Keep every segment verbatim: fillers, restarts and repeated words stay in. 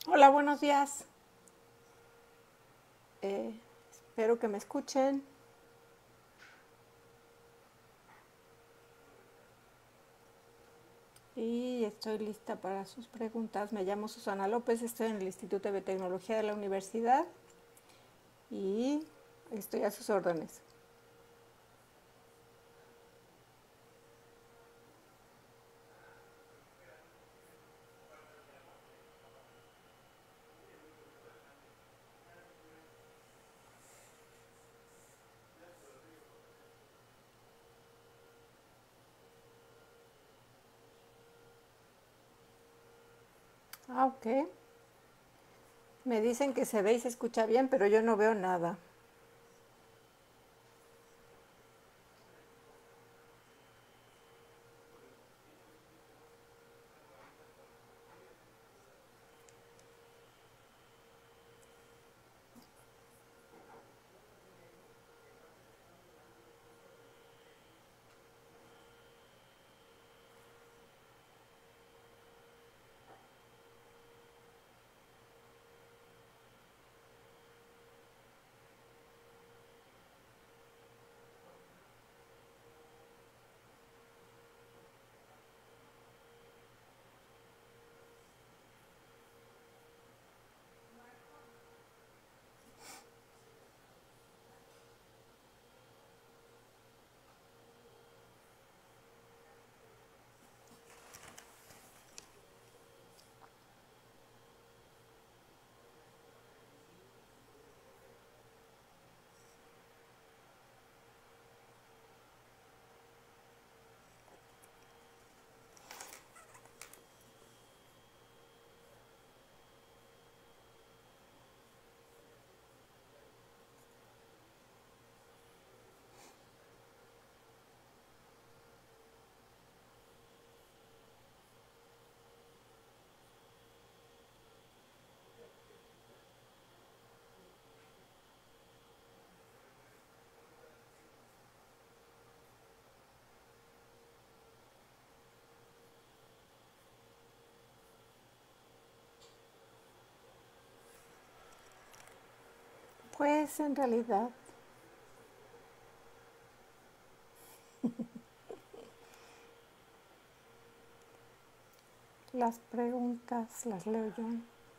Hola, buenos días. Eh, espero que me escuchen. Y estoy lista para sus preguntas. Me llamo Susana López, estoy en el Instituto de Biotecnología de la Universidad y estoy a sus órdenes. Ah, ok. Me dicen que se ve y se escucha bien, pero yo no veo nada. Pues en realidad las preguntas las leo yo.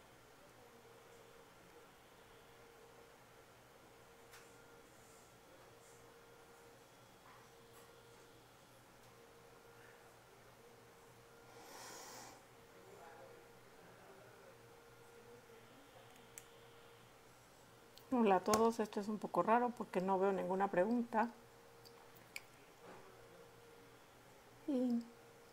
Hola a todos, esto es un poco raro porque no veo ninguna pregunta. Y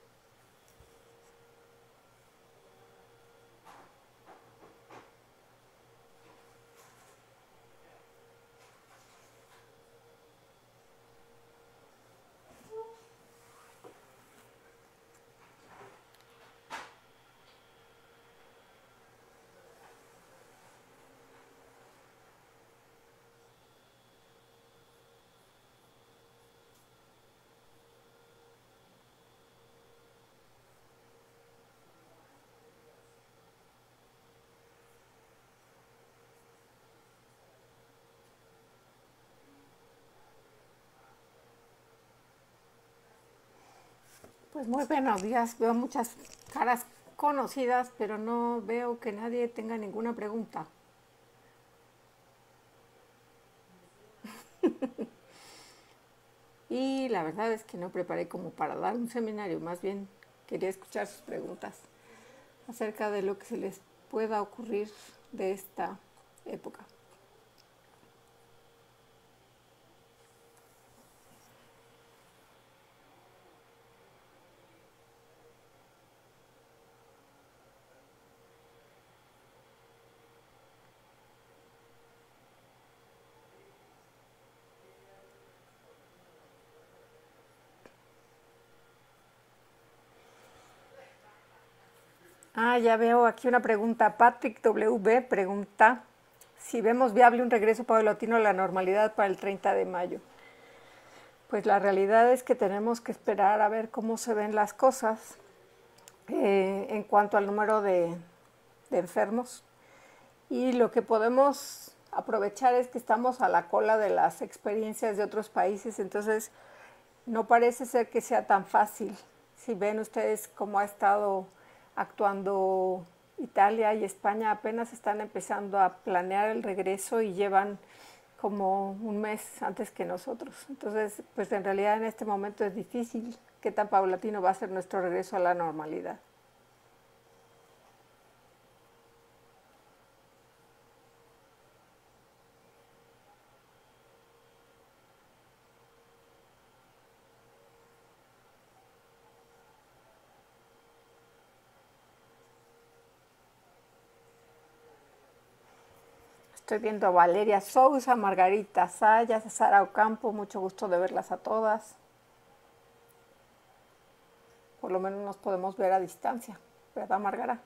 pues muy buenos días, veo muchas caras conocidas, pero no veo que nadie tenga ninguna pregunta. Y la verdad es que no preparé como para dar un seminario, más bien quería escuchar sus preguntas acerca de lo que se les pueda ocurrir de esta época. Ah, ya veo aquí una pregunta. Patrick W B pregunta si vemos viable un regreso paulatino a la normalidad para el treinta de mayo. Pues la realidad es que tenemos que esperar a ver cómo se ven las cosas eh, en cuanto al número de, de enfermos Y lo que podemos aprovechar es que estamos a la cola de las experiencias de otros países, entonces no parece ser que sea tan fácil. Si ven ustedes cómo ha estado actuando Italia y España, apenas están empezando a planear el regreso y llevan como un mes antes que nosotros. Entonces, pues en realidad en este momento es difícil qué tan paulatino va a ser nuestro regreso a la normalidad. Estoy viendo a Valeria Sousa, Margarita Sayas, Sara Ocampo, mucho gusto de verlas a todas. Por lo menos nos podemos ver a distancia, ¿verdad, Margarita?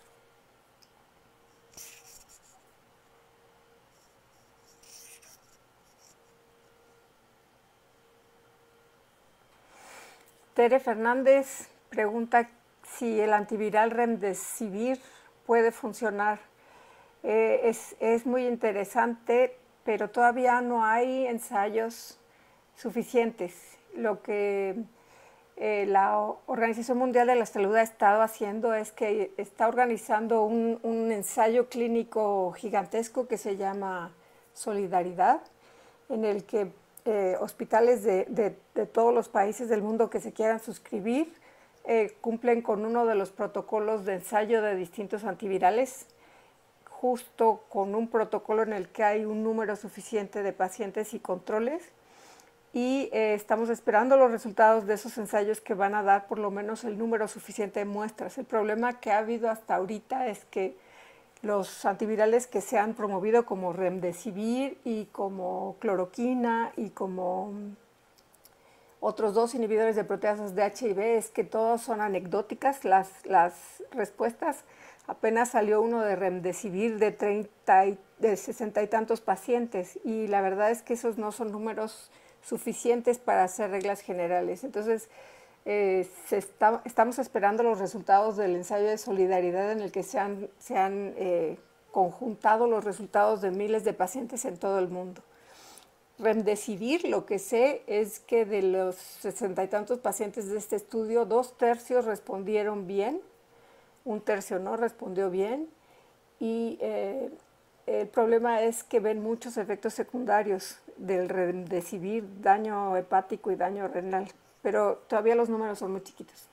Tere Fernández pregunta si el antiviral Remdesivir puede funcionar. Eh, es, es muy interesante, pero todavía no hay ensayos suficientes. Lo que eh, la Organización Mundial de la Salud ha estado haciendo es que está organizando un, un ensayo clínico gigantesco que se llama Solidaridad, en el que eh, hospitales de, de, de todos los países del mundo que se quieran suscribir eh, cumplen con uno de los protocolos de ensayo de distintos antivirales, justo con un protocolo en el que hay un número suficiente de pacientes y controles, y eh, estamos esperando los resultados de esos ensayos que van a dar por lo menos el número suficiente de muestras. El problema que ha habido hasta ahorita es que los antivirales que se han promovido como Remdesivir y como cloroquina y como otros dos inhibidores de proteasas de H I V, es que todos son anecdóticas las, las respuestas. Apenas salió uno de Remdesivir de, treinta y, de sesenta y tantos pacientes, y la verdad es que esos no son números suficientes para hacer reglas generales. Entonces, eh, se está, estamos esperando los resultados del ensayo de solidaridad en el que se han, se han eh, conjuntado los resultados de miles de pacientes en todo el mundo. Remdesivir, lo que sé es que de los sesenta y tantos pacientes de este estudio, dos tercios respondieron bien, un tercio no respondió bien, y eh, el problema es que ven muchos efectos secundarios del Remdesivir, daño hepático y daño renal, pero todavía los números son muy chiquitos.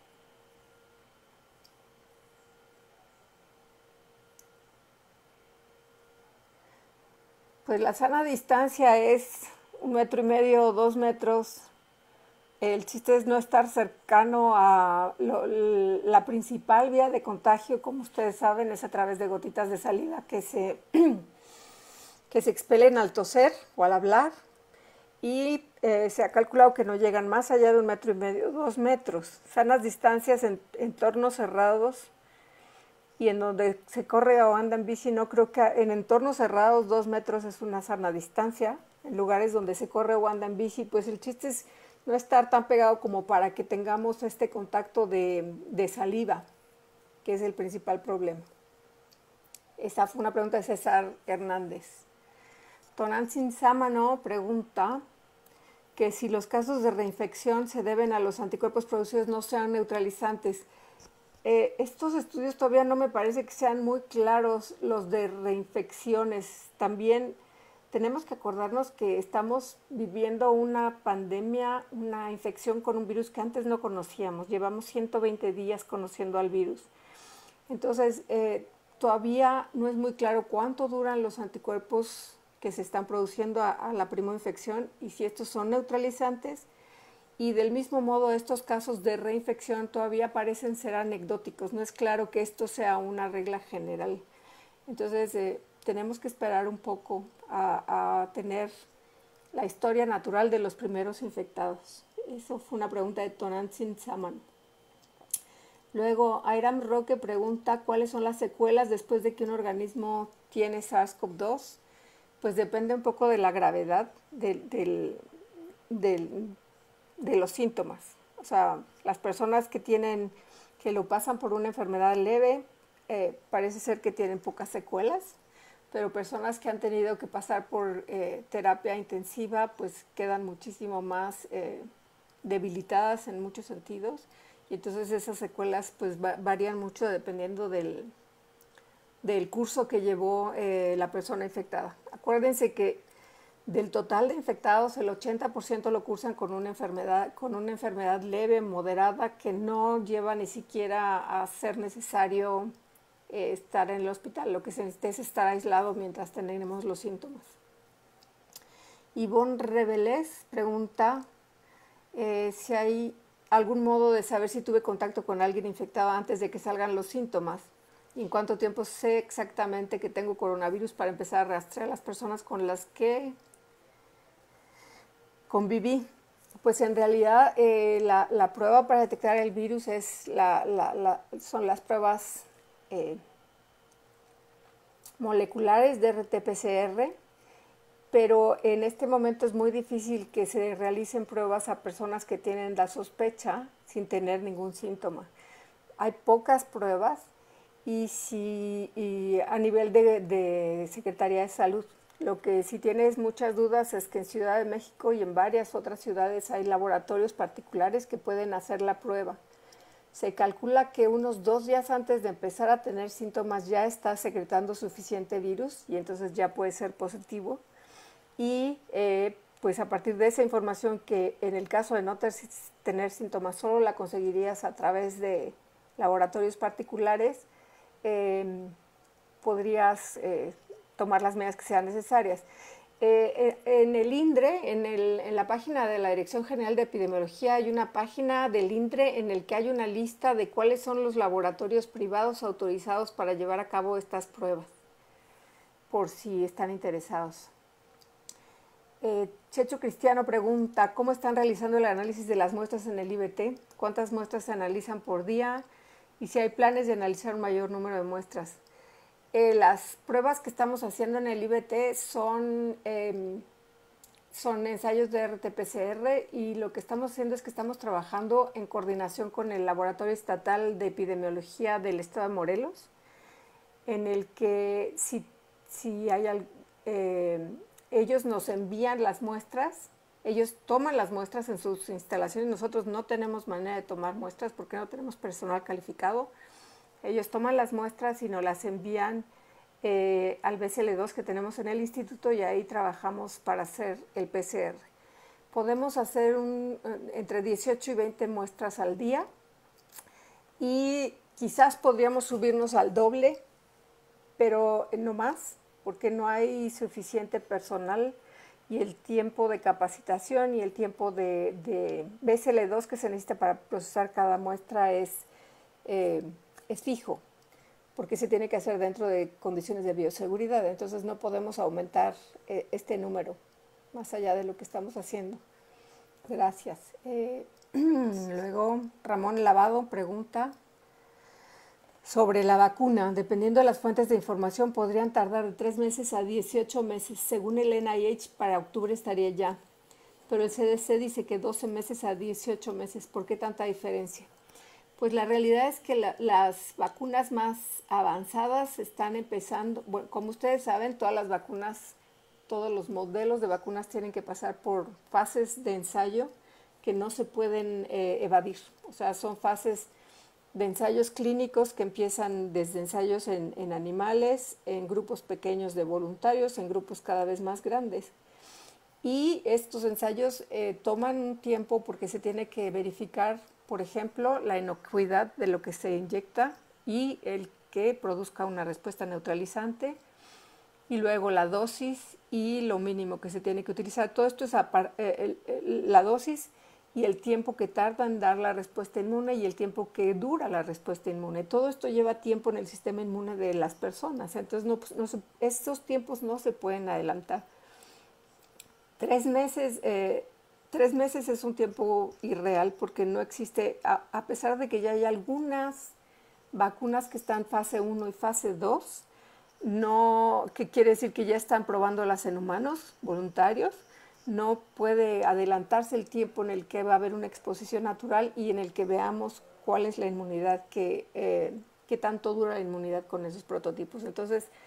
Pues la sana distancia es un metro y medio o dos metros. El chiste es no estar cercano a lo, la principal vía de contagio, como ustedes saben, es a través de gotitas de saliva que se, que se expelen al toser o al hablar, y eh, se ha calculado que no llegan más allá de un metro y medio, dos metros. Sanas distancias en entornos cerrados y en donde se corre o anda en bici, no creo que en entornos cerrados dos metros es una sana distancia. En lugares donde se corre o anda en bici, pues el chiste es no estar tan pegado como para que tengamos este contacto de, de saliva, que es el principal problema. Esa fue una pregunta de César Hernández. Tonantzin Sámano pregunta que si los casos de reinfección se deben a los anticuerpos producidos no sean neutralizantes. Eh, estos estudios todavía no me parece que sean muy claros, los de reinfecciones. También tenemos que acordarnos que estamos viviendo una pandemia, una infección con un virus que antes no conocíamos. Llevamos ciento veinte días conociendo al virus. Entonces, eh, todavía no es muy claro cuánto duran los anticuerpos que se están produciendo a, a la primera infección y si estos son neutralizantes. Y del mismo modo, estos casos de reinfección todavía parecen ser anecdóticos. No es claro que esto sea una regla general. Entonces, eh, tenemos que esperar un poco a, a tener la historia natural de los primeros infectados. Eso fue una pregunta de Tonantzin Saman. Luego, Airam Roque pregunta cuáles son las secuelas después de que un organismo tiene SARS-CoV dos. Pues depende un poco de la gravedad del, del, del de los síntomas. O sea, las personas que tienen, que lo pasan por una enfermedad leve, eh, parece ser que tienen pocas secuelas. pero personas que han tenido que pasar por eh, terapia intensiva pues quedan muchísimo más eh, debilitadas en muchos sentidos, y entonces esas secuelas pues va varían mucho dependiendo del, del curso que llevó eh, la persona infectada. Acuérdense que del total de infectados, el ochenta por ciento lo cursan con una enfermedad, con una enfermedad leve, moderada, que no lleva ni siquiera a ser necesario eh, estar en el hospital. Lo que se necesita es estar aislado mientras tenemos los síntomas. Ivonne Rebelés pregunta eh, si hay algún modo de saber si tuve contacto con alguien infectado antes de que salgan los síntomas. ¿Y en cuánto tiempo sé exactamente que tengo coronavirus para empezar a rastrear a las personas con las que conviví? Pues en realidad eh, la, la prueba para detectar el virus es la, la, la, son las pruebas eh, moleculares de R T P C R, pero en este momento es muy difícil que se realicen pruebas a personas que tienen la sospecha sin tener ningún síntoma. Hay pocas pruebas y, si, y a nivel de, de Secretaría de Salud. Lo que sí tienes muchas dudas es que en Ciudad de México y en varias otras ciudades hay laboratorios particulares que pueden hacer la prueba. Se calcula que unos dos días antes de empezar a tener síntomas ya está secretando suficiente virus y entonces ya puede ser positivo. Y eh, pues a partir de esa información, que en el caso de no tener síntomas solo la conseguirías a través de laboratorios particulares, eh, podrías eh, tomar las medidas que sean necesarias. Eh, en el INDRE, en, el, en la página de la Dirección General de Epidemiología, hay una página del INDRE en el que hay una lista de cuáles son los laboratorios privados autorizados para llevar a cabo estas pruebas, por si están interesados. Eh, Checho Cristiano pregunta, ¿cómo están realizando el análisis de las muestras en el I B T? ¿Cuántas muestras se analizan por día? Y si hay planes de analizar un mayor número de muestras. Eh, las pruebas que estamos haciendo en el I B T son, eh, son ensayos de R T P C R, y lo que estamos haciendo es que estamos trabajando en coordinación con el Laboratorio Estatal de Epidemiología del Estado de Morelos, en el que si, si hay, eh, ellos nos envían las muestras, ellos toman las muestras en sus instalaciones. Nosotros no tenemos manera de tomar muestras porque no tenemos personal calificado. Ellos toman las muestras y nos las envían eh, al B C L dos que tenemos en el instituto, y ahí trabajamos para hacer el P C R. Podemos hacer un, entre dieciocho y veinte muestras al día, y quizás podríamos subirnos al doble, pero no más, porque no hay suficiente personal, y el tiempo de capacitación y el tiempo de, de B C L dos que se necesita para procesar cada muestra es, eh, es fijo, porque se tiene que hacer dentro de condiciones de bioseguridad. Entonces no podemos aumentar eh, este número más allá de lo que estamos haciendo. Gracias. Eh, luego Ramón Lavado pregunta sobre la vacuna. Dependiendo de las fuentes de información, podrían tardar de tres meses a dieciocho meses. Según el N I H, para octubre estaría ya. Pero el C D C dice que doce meses a dieciocho meses. ¿Por qué tanta diferencia? Pues la realidad es que la, las vacunas más avanzadas están empezando. Bueno, como ustedes saben, todas las vacunas, todos los modelos de vacunas tienen que pasar por fases de ensayo que no se pueden eh, evadir. O sea, son fases de ensayos clínicos que empiezan desde ensayos en, en animales, en grupos pequeños de voluntarios, en grupos cada vez más grandes. Y estos ensayos eh, toman un tiempo porque se tiene que verificar, por ejemplo, la inocuidad de lo que se inyecta y el que produzca una respuesta neutralizante, y luego la dosis y lo mínimo que se tiene que utilizar. Todo esto es a par, eh, el, el, la dosis y el tiempo que tarda en dar la respuesta inmune y el tiempo que dura la respuesta inmune. Todo esto lleva tiempo en el sistema inmune de las personas, entonces no, no se, estos tiempos no se pueden adelantar. Tres meses, eh, tres meses es un tiempo irreal porque no existe, a, a pesar de que ya hay algunas vacunas que están fase uno y fase dos, no, que quiere decir que ya están probándolas en humanos voluntarios, no puede adelantarse el tiempo en el que va a haber una exposición natural y en el que veamos cuál es la inmunidad, que, eh, qué tanto dura la inmunidad con esos prototipos. Entonces,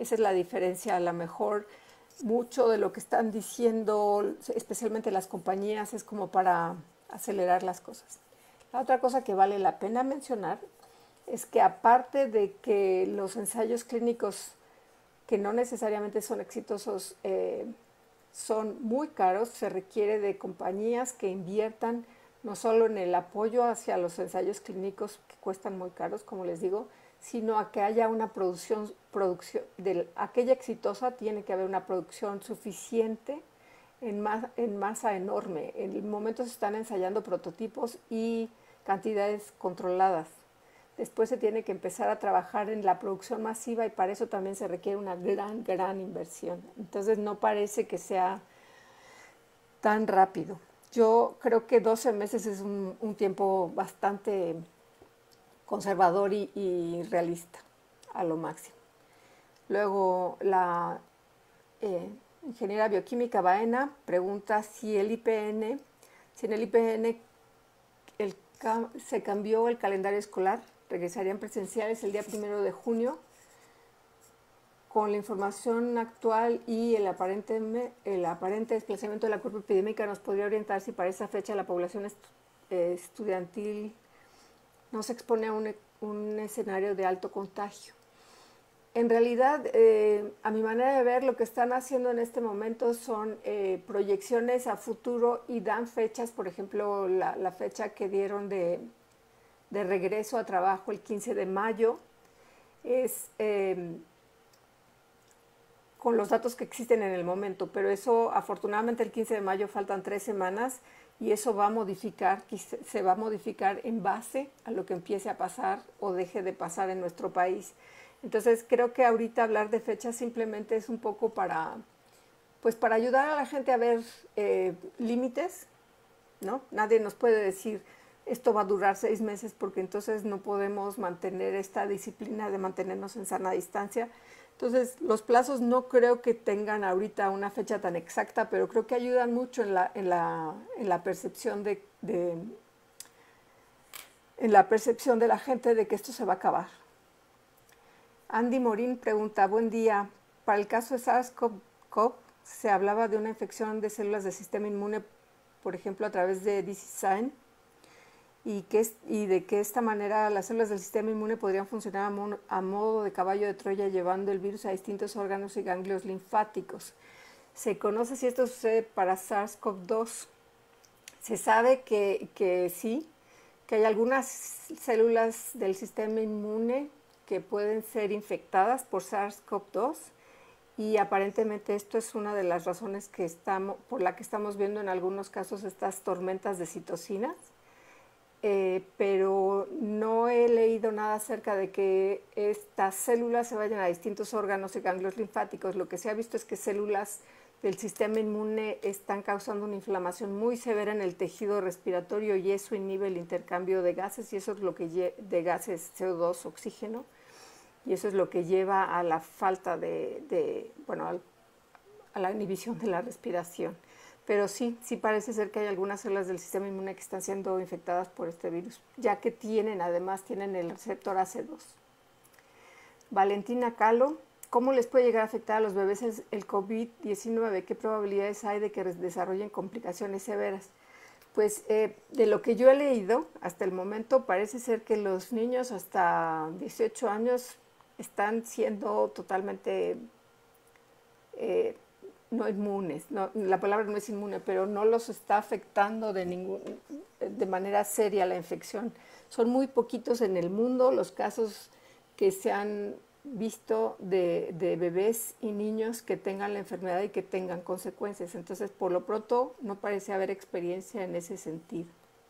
Esa es la diferencia. A lo mejor mucho de lo que están diciendo, especialmente las compañías, es como para acelerar las cosas. La otra cosa que vale la pena mencionar es que aparte de que los ensayos clínicos que no necesariamente son exitosos eh, son muy caros, se requiere de compañías que inviertan no solo en el apoyo hacia los ensayos clínicos que cuestan muy caros, como les digo, sino a que haya una producción, producción de aquella exitosa, tiene que haber una producción suficiente en, mas, en masa enorme. En el momento se están ensayando prototipos y cantidades controladas. Después se tiene que empezar a trabajar en la producción masiva y para eso también se requiere una gran, gran inversión. Entonces no parece que sea tan rápido. Yo creo que doce meses es un, un tiempo bastante conservador y, y realista, a lo máximo. Luego, la eh, ingeniera bioquímica Baena pregunta si el I P N, si en el I P N el, se cambió el calendario escolar, regresarían presenciales el día primero de junio. Con la información actual y el aparente, el aparente desplazamiento de la curva epidémica, nos podría orientar si para esa fecha la población est eh, estudiantil no se expone a un, un escenario de alto contagio. En realidad, eh, a mi manera de ver, lo que están haciendo en este momento son eh, proyecciones a futuro y dan fechas, por ejemplo, la, la fecha que dieron de, de regreso a trabajo el quince de mayo es eh, con los datos que existen en el momento, pero eso afortunadamente el quince de mayo faltan tres semanas y eso va a modificar, se va a modificar en base a lo que empiece a pasar o deje de pasar en nuestro país. Entonces creo que ahorita hablar de fechas simplemente es un poco para, pues para ayudar a la gente a ver eh, límites, ¿no? Nadie nos puede decir esto va a durar seis meses porque entonces no podemos mantener esta disciplina de mantenernos en sana distancia. Entonces, los plazos no creo que tengan ahorita una fecha tan exacta, pero creo que ayudan mucho en la, en la, en la percepción de, de, en la percepción de la gente de que esto se va a acabar. Andy Morín pregunta, buen día, para el caso de SARS-CoV se hablaba de una infección de células del sistema inmune, por ejemplo, a través de Disease, y, que es, y de que de esta manera las células del sistema inmune podrían funcionar a, mon, a modo de caballo de Troya llevando el virus a distintos órganos y ganglios linfáticos. Se conoce si esto sucede para SARS-CoV dos. Se sabe que, que sí, que hay algunas células del sistema inmune que pueden ser infectadas por SARS-CoV dos y aparentemente esto es una de las razones que estamos, por la que estamos viendo en algunos casos estas tormentas de citocinas. Eh, pero no he leído nada acerca de que estas células se vayan a distintos órganos y ganglios linfáticos. Lo que se ha visto es que células del sistema inmune están causando una inflamación muy severa en el tejido respiratorio y eso inhibe el intercambio de gases y eso es lo que de gases C O dos, oxígeno, y eso es lo que lleva a la falta de, de bueno, al, a la inhibición de la respiración. Pero sí, sí parece ser que hay algunas células del sistema inmune que están siendo infectadas por este virus, ya que tienen, además, tienen el receptor A C dos. Valentina Calo, ¿cómo les puede llegar a afectar a los bebés el COVID diecinueve? ¿Qué probabilidades hay de que desarrollen complicaciones severas? Pues eh, de lo que yo he leído hasta el momento, parece ser que los niños hasta dieciocho años están siendo totalmente... Eh, no inmunes, no, la palabra no es inmune, pero no los está afectando de, ningún, de manera seria la infección. Son muy poquitos en el mundo los casos que se han visto de, de bebés y niños que tengan la enfermedad y que tengan consecuencias. Entonces, por lo pronto, no parece haber experiencia en ese sentido.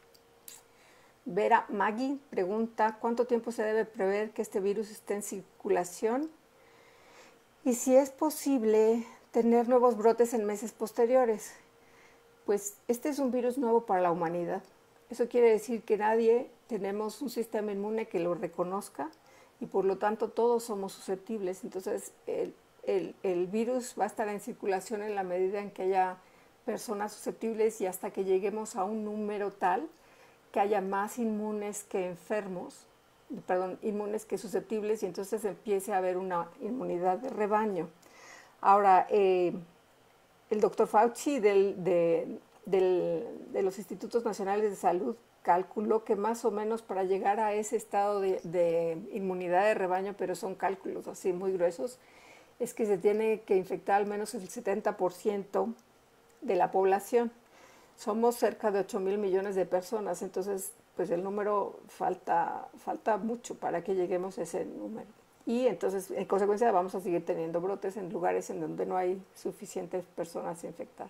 Vera Maggi pregunta, ¿cuánto tiempo se debe prever que este virus esté en circulación? Y si es posible tener nuevos brotes en meses posteriores. Pues este es un virus nuevo para la humanidad. Eso quiere decir que nadie tenemos un sistema inmune que lo reconozca y por lo tanto todos somos susceptibles. Entonces el, el, el virus va a estar en circulación en la medida en que haya personas susceptibles y hasta que lleguemos a un número tal que haya más inmunes que enfermos perdón, inmunes que susceptibles y entonces empiece a haber una inmunidad de rebaño. Ahora, eh, el doctor Fauci del, de, del, de los Institutos Nacionales de Salud calculó que más o menos para llegar a ese estado de, de inmunidad de rebaño, pero son cálculos así muy gruesos, es que se tiene que infectar al menos el setenta por ciento de la población. Somos cerca de ocho mil millones de personas, entonces pues el número falta, falta mucho para que lleguemos a ese número. Y entonces, en consecuencia, vamos a seguir teniendo brotes en lugares en donde no hay suficientes personas infectadas.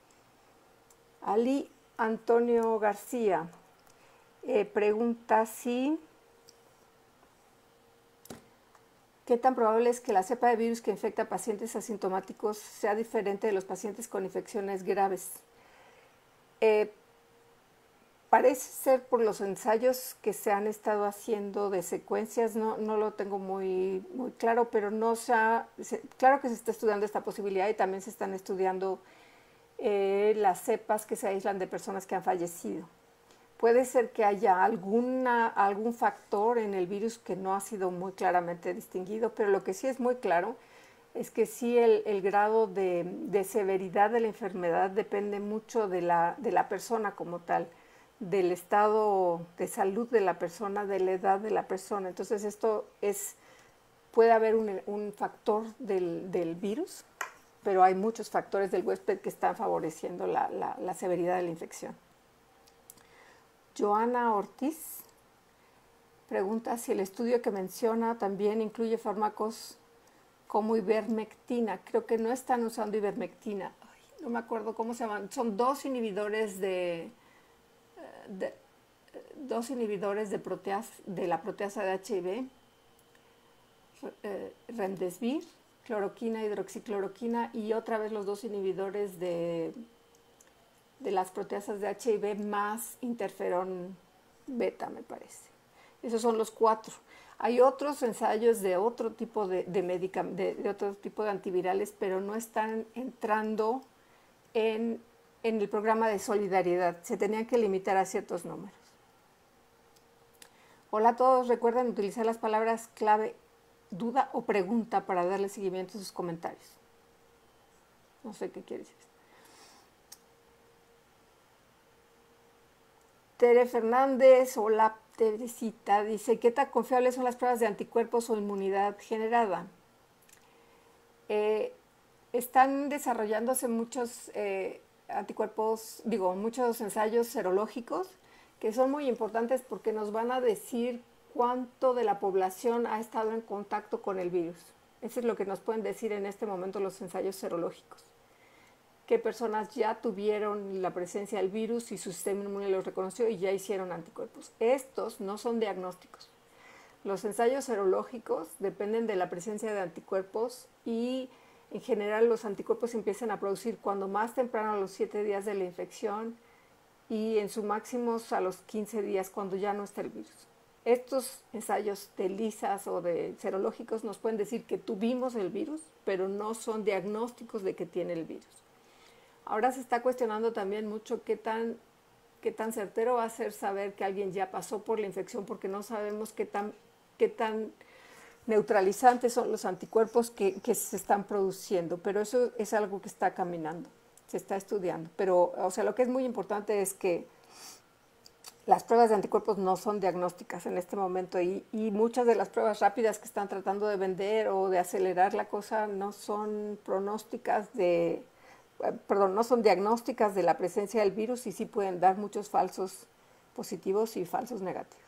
Ali Antonio García eh, pregunta si ¿qué tan probable es que la cepa de virus que infecta a pacientes asintomáticos sea diferente de los pacientes con infecciones graves? Eh, parece ser por los ensayos que se han estado haciendo de secuencias, no, no lo tengo muy, muy claro, pero no se ha, se, claro que se está estudiando esta posibilidad y también se están estudiando eh, las cepas que se aíslan de personas que han fallecido. Puede ser que haya alguna, algún factor en el virus que no ha sido muy claramente distinguido, pero lo que sí es muy claro es que sí el, el grado de, de severidad de la enfermedad depende mucho de la, de la persona como tal, del estado de salud de la persona, de la edad de la persona. Entonces esto es, puede haber un, un factor del, del virus, pero hay muchos factores del huésped que están favoreciendo la, la, la severidad de la infección. Joana Ortiz pregunta si el estudio que menciona también incluye fármacos como ivermectina. Creo que no están usando ivermectina. Ay, no me acuerdo cómo se llaman. Son dos inhibidores de, de dos inhibidores de, proteas, de la proteasa de H I V, eh, remdesivir, cloroquina, hidroxicloroquina y otra vez los dos inhibidores de de las proteasas de H I V más interferón beta, me parece. Esos son los cuatro. Hay otros ensayos de otro tipo de, de, de, de otro tipo de antivirales, pero no están entrando en, en el programa de solidaridad. Se tenían que limitar a ciertos números. Hola a todos, recuerden utilizar las palabras clave duda o pregunta para darle seguimiento a sus comentarios. No sé qué quiere decir. Tere Fernández, hola Teresita, dice, ¿qué tan confiables son las pruebas de anticuerpos o inmunidad generada? Eh, están desarrollándose muchos eh, anticuerpos, digo, muchos ensayos serológicos que son muy importantes porque nos van a decir cuánto de la población ha estado en contacto con el virus. Eso es lo que nos pueden decir en este momento los ensayos serológicos. Qué personas ya tuvieron la presencia del virus y su sistema inmune los reconoció y ya hicieron anticuerpos. Estos no son diagnósticos. Los ensayos serológicos dependen de la presencia de anticuerpos y en general los anticuerpos se empiezan a producir cuando más temprano a los siete días de la infección y en su máximo a los quince días cuando ya no está el virus. Estos ensayos de lisas o de serológicos nos pueden decir que tuvimos el virus, pero no son diagnósticos de que tiene el virus. Ahora se está cuestionando también mucho qué tan, qué tan certero va a ser saber que alguien ya pasó por la infección porque no sabemos qué tan, qué tan neutralizantes son los anticuerpos que, que se están produciendo, pero eso es algo que está caminando, se está estudiando. Pero, o sea, lo que es muy importante es que las pruebas de anticuerpos no son diagnósticas en este momento y, y muchas de las pruebas rápidas que están tratando de vender o de acelerar la cosa no son pronósticas de... perdón, no son diagnósticas de la presencia del virus y sí pueden dar muchos falsos positivos y falsos negativos.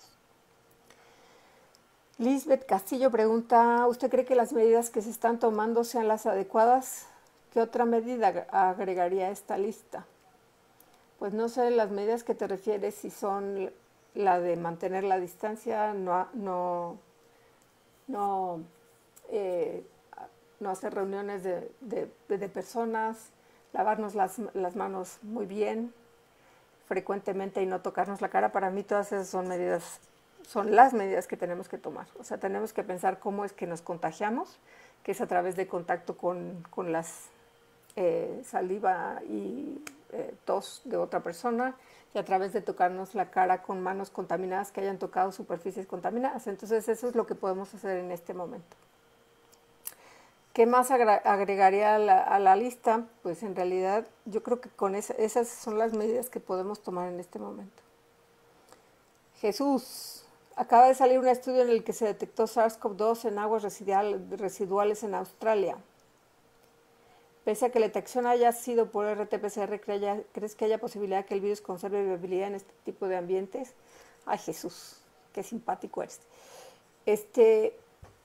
Lisbeth Castillo pregunta, ¿usted cree que las medidas que se están tomando sean las adecuadas? ¿Qué otra medida agregaría a esta lista? Pues no sé las medidas que te refieres, si son la de mantener la distancia, no, no, no, eh, no hacer reuniones de, de, de personas, lavarnos las, las manos muy bien, frecuentemente y no tocarnos la cara. Para mí todas esas son medidas, son las medidas que tenemos que tomar. O sea, tenemos que pensar cómo es que nos contagiamos, que es a través de contacto con, con las eh, saliva y eh, tos de otra persona y a través de tocarnos la cara con manos contaminadas que hayan tocado superficies contaminadas. Entonces eso es lo que podemos hacer en este momento. ¿Qué más agregaría a la, a la lista? Pues en realidad yo creo que con esa, esas son las medidas que podemos tomar en este momento. Jesús, acaba de salir un estudio en el que se detectó SARS CoV dos en aguas residuales en Australia. Pese a que la detección haya sido por R T P C R, ¿crees que haya posibilidad de que el virus conserve viabilidad en este tipo de ambientes? Ay, Jesús, qué simpático eres. Este,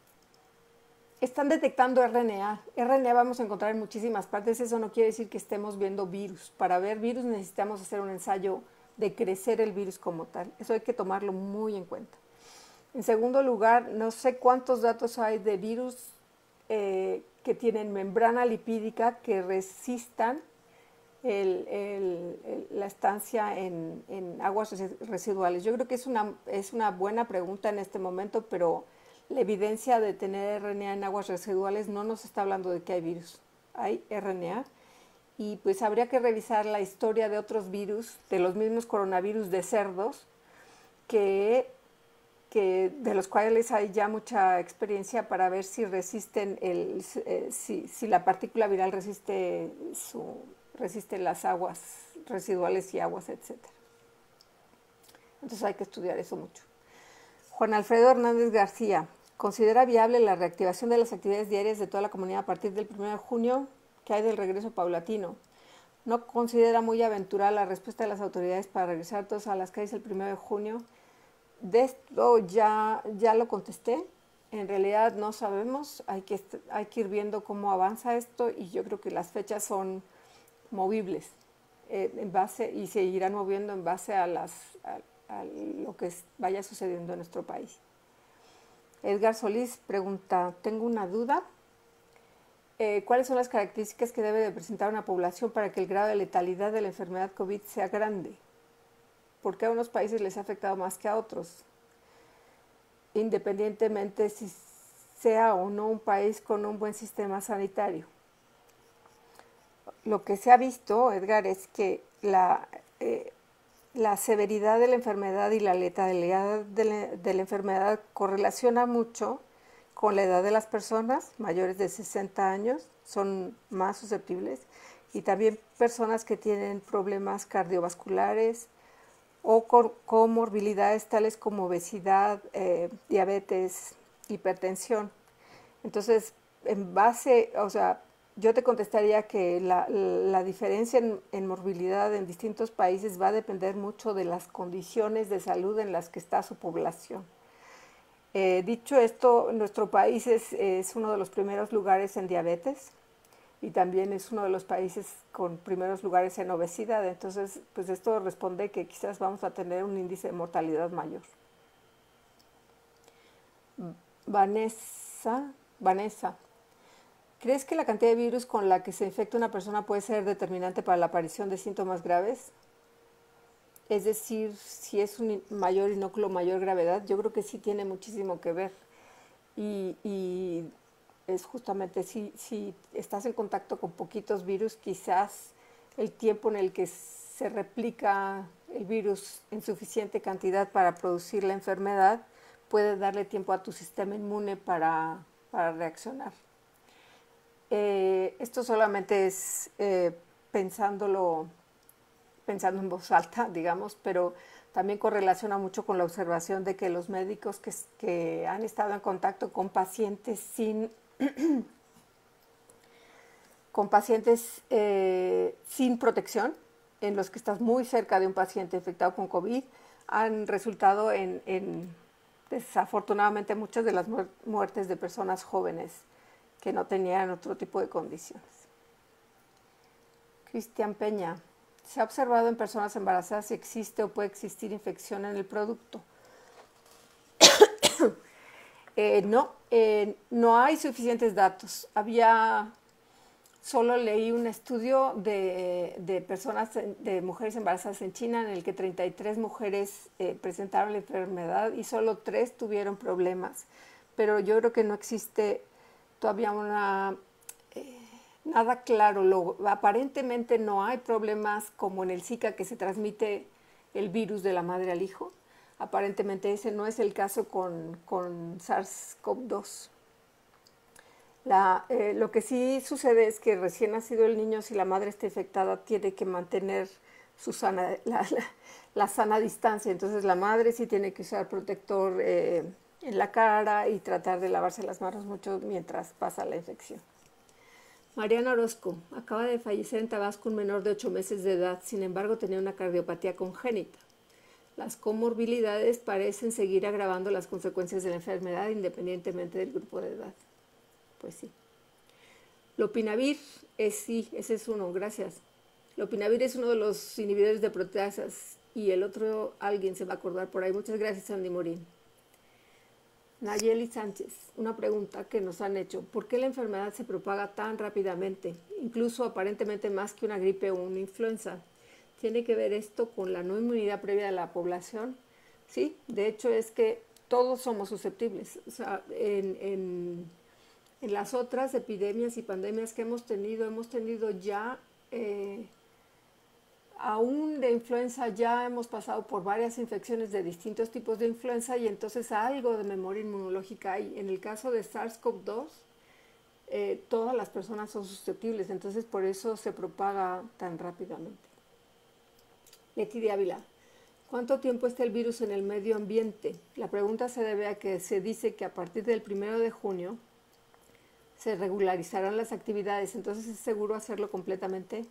están detectando R N A. R N A vamos a encontrar en muchísimas partes. Eso no quiere decir que estemos viendo virus. Para ver virus necesitamos hacer un ensayo de crecer el virus como tal. Eso hay que tomarlo muy en cuenta. En segundo lugar, no sé cuántos datos hay de virus eh, que tienen membrana lipídica que resistan el, el, el, la estancia en, en aguas residuales. Yo creo que es una, es una buena pregunta en este momento, pero la evidencia de tener R N A en aguas residuales no nos está hablando de que hay virus. Hay R N A y pues habría que revisar la historia de otros virus, de los mismos coronavirus de cerdos, que que de los cuales hay ya mucha experiencia para ver si resisten el, eh, si, si la partícula viral resiste su, resiste las aguas residuales y aguas, etcétera. Entonces hay que estudiar eso mucho. Juan Alfredo Hernández García, ¿considera viable la reactivación de las actividades diarias de toda la comunidad a partir del primero de junio? ¿Qué hay del regreso paulatino? ¿No considera muy aventurada la respuesta de las autoridades para regresar todos a las calles el primero de junio? De esto ya, ya lo contesté. En realidad no sabemos, hay que, hay que ir viendo cómo avanza esto y yo creo que las fechas son movibles eh, en base, y se irán moviendo en base a, las, a, a lo que vaya sucediendo en nuestro país. Edgar Solís pregunta, tengo una duda. Eh, ¿Cuáles son las características que debe de presentar una población para que el grado de letalidad de la enfermedad COVID sea grande? ¿Por qué a unos países les ha afectado más que a otros? Independientemente si sea o no un país con un buen sistema sanitario. Lo que se ha visto, Edgar, es que la, eh, la severidad de la enfermedad y la letalidad de la, de la enfermedad correlaciona mucho con la edad de las personas mayores de sesenta años, son más susceptibles, y también personas que tienen problemas cardiovasculares, o comorbilidades tales como obesidad, eh, diabetes, hipertensión. Entonces, en base, o sea, yo te contestaría que la, la diferencia en, en morbilidad en distintos países va a depender mucho de las condiciones de salud en las que está su población. Eh, dicho esto, nuestro país es, es uno de los primeros lugares en diabetes, y también es uno de los países con primeros lugares en obesidad. Entonces, pues esto responde que quizás vamos a tener un índice de mortalidad mayor. Vanessa, Vanessa, ¿crees que la cantidad de virus con la que se infecta una persona puede ser determinante para la aparición de síntomas graves? Es decir, si es un mayor inóculo, mayor gravedad. Yo creo que sí tiene muchísimo que ver. Y... y es justamente si, si estás en contacto con poquitos virus, quizás el tiempo en el que se replica el virus en suficiente cantidad para producir la enfermedad puede darle tiempo a tu sistema inmune para, para reaccionar. Eh, esto solamente es eh, pensándolo, pensando en voz alta, digamos, pero también correlaciona mucho con la observación de que los médicos que, que han estado en contacto con pacientes sin con pacientes eh, sin protección, en los que estás muy cerca de un paciente infectado con COVID, han resultado en, en desafortunadamente muchas de las muertes de personas jóvenes que no tenían otro tipo de condiciones. Cristian Peña, ¿se ha observado en personas embarazadas si existe o puede existir infección en el producto? Eh, no, eh, no hay suficientes datos. Había, solo leí un estudio de, de personas, de mujeres embarazadas en China, en el que treinta y tres mujeres eh, presentaron la enfermedad y solo tres tuvieron problemas. Pero yo creo que no existe todavía una, eh, nada claro. Lo, aparentemente no hay problemas como en el Zika, que se transmite el virus de la madre al hijo. Aparentemente ese no es el caso con, con SARS CoV dos. La, eh, lo que sí sucede es que recién nacido el niño, si la madre está infectada, tiene que mantener su sana, la, la, la sana distancia. Entonces la madre sí tiene que usar protector eh, en la cara y tratar de lavarse las manos mucho mientras pasa la infección. Mariana Orozco, acaba de fallecer en Tabasco un menor de ocho meses de edad, sin embargo tenía una cardiopatía congénita. Las comorbilidades parecen seguir agravando las consecuencias de la enfermedad independientemente del grupo de edad. Pues sí. Lopinavir es sí, ese es uno, gracias. Lopinavir es uno de los inhibidores de proteasas y el otro alguien se va a acordar por ahí. Muchas gracias, Andy Morín. Nayeli Sánchez, una pregunta que nos han hecho. ¿Por qué la enfermedad se propaga tan rápidamente, incluso aparentemente más que una gripe o una influenza? ¿Tiene que ver esto con la no inmunidad previa de la población? Sí, de hecho es que todos somos susceptibles. O sea, en, en, en las otras epidemias y pandemias que hemos tenido, hemos tenido ya... Eh, aún de influenza ya hemos pasado por varias infecciones de distintos tipos de influenza y entonces algo de memoria inmunológica hay. En el caso de SARS CoV dos, eh, todas las personas son susceptibles, entonces por eso se propaga tan rápidamente. Leti de Ávila, ¿cuánto tiempo está el virus en el medio ambiente? La pregunta se debe a que se dice que a partir del primero de junio se regularizarán las actividades, entonces es seguro hacerlo completamente.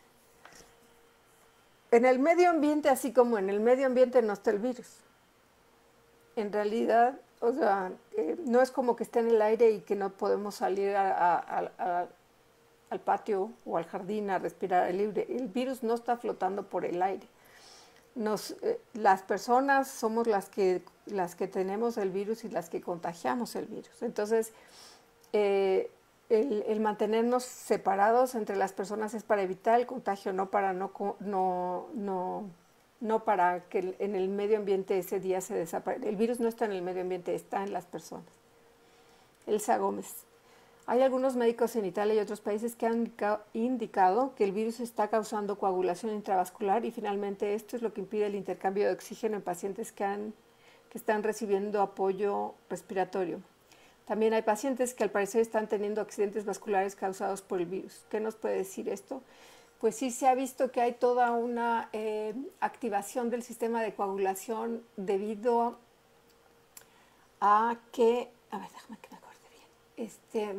En el medio ambiente, así como en el medio ambiente no está el virus. En realidad, o sea, eh, no es como que esté en el aire y que no podemos salir a, a, a, a, al patio o al jardín a respirar libre. El virus no está flotando por el aire. Nos, eh, las personas somos las que, las que tenemos el virus y las que contagiamos el virus. Entonces, eh, El, el mantenernos separados entre las personas es para evitar el contagio, no para no, no, no, no para que en el medio ambiente ese día se desaparezca. El virus no está en el medio ambiente, está en las personas. Elsa Gómez. Hay algunos médicos en Italia y otros países que han indicado que el virus está causando coagulación intravascular y finalmente esto es lo que impide el intercambio de oxígeno en pacientes que, han, que están recibiendo apoyo respiratorio. También hay pacientes que al parecer están teniendo accidentes vasculares causados por el virus. ¿Qué nos puede decir esto? Pues sí se ha visto que hay toda una eh, activación del sistema de coagulación debido a que, a ver, déjame que me acuerde bien, este,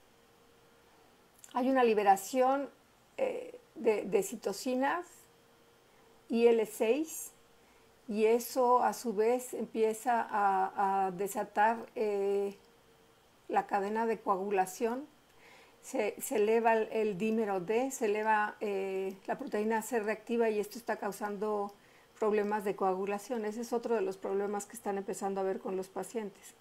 hay una liberación eh, de, de citocinas, I L seis, y eso a su vez empieza a, a desatar eh, la cadena de coagulación, se, se eleva el, el dímero D, se eleva eh, la proteína C reactiva y esto está causando problemas de coagulación. Ese es otro de los problemas que están empezando a ver con los pacientes.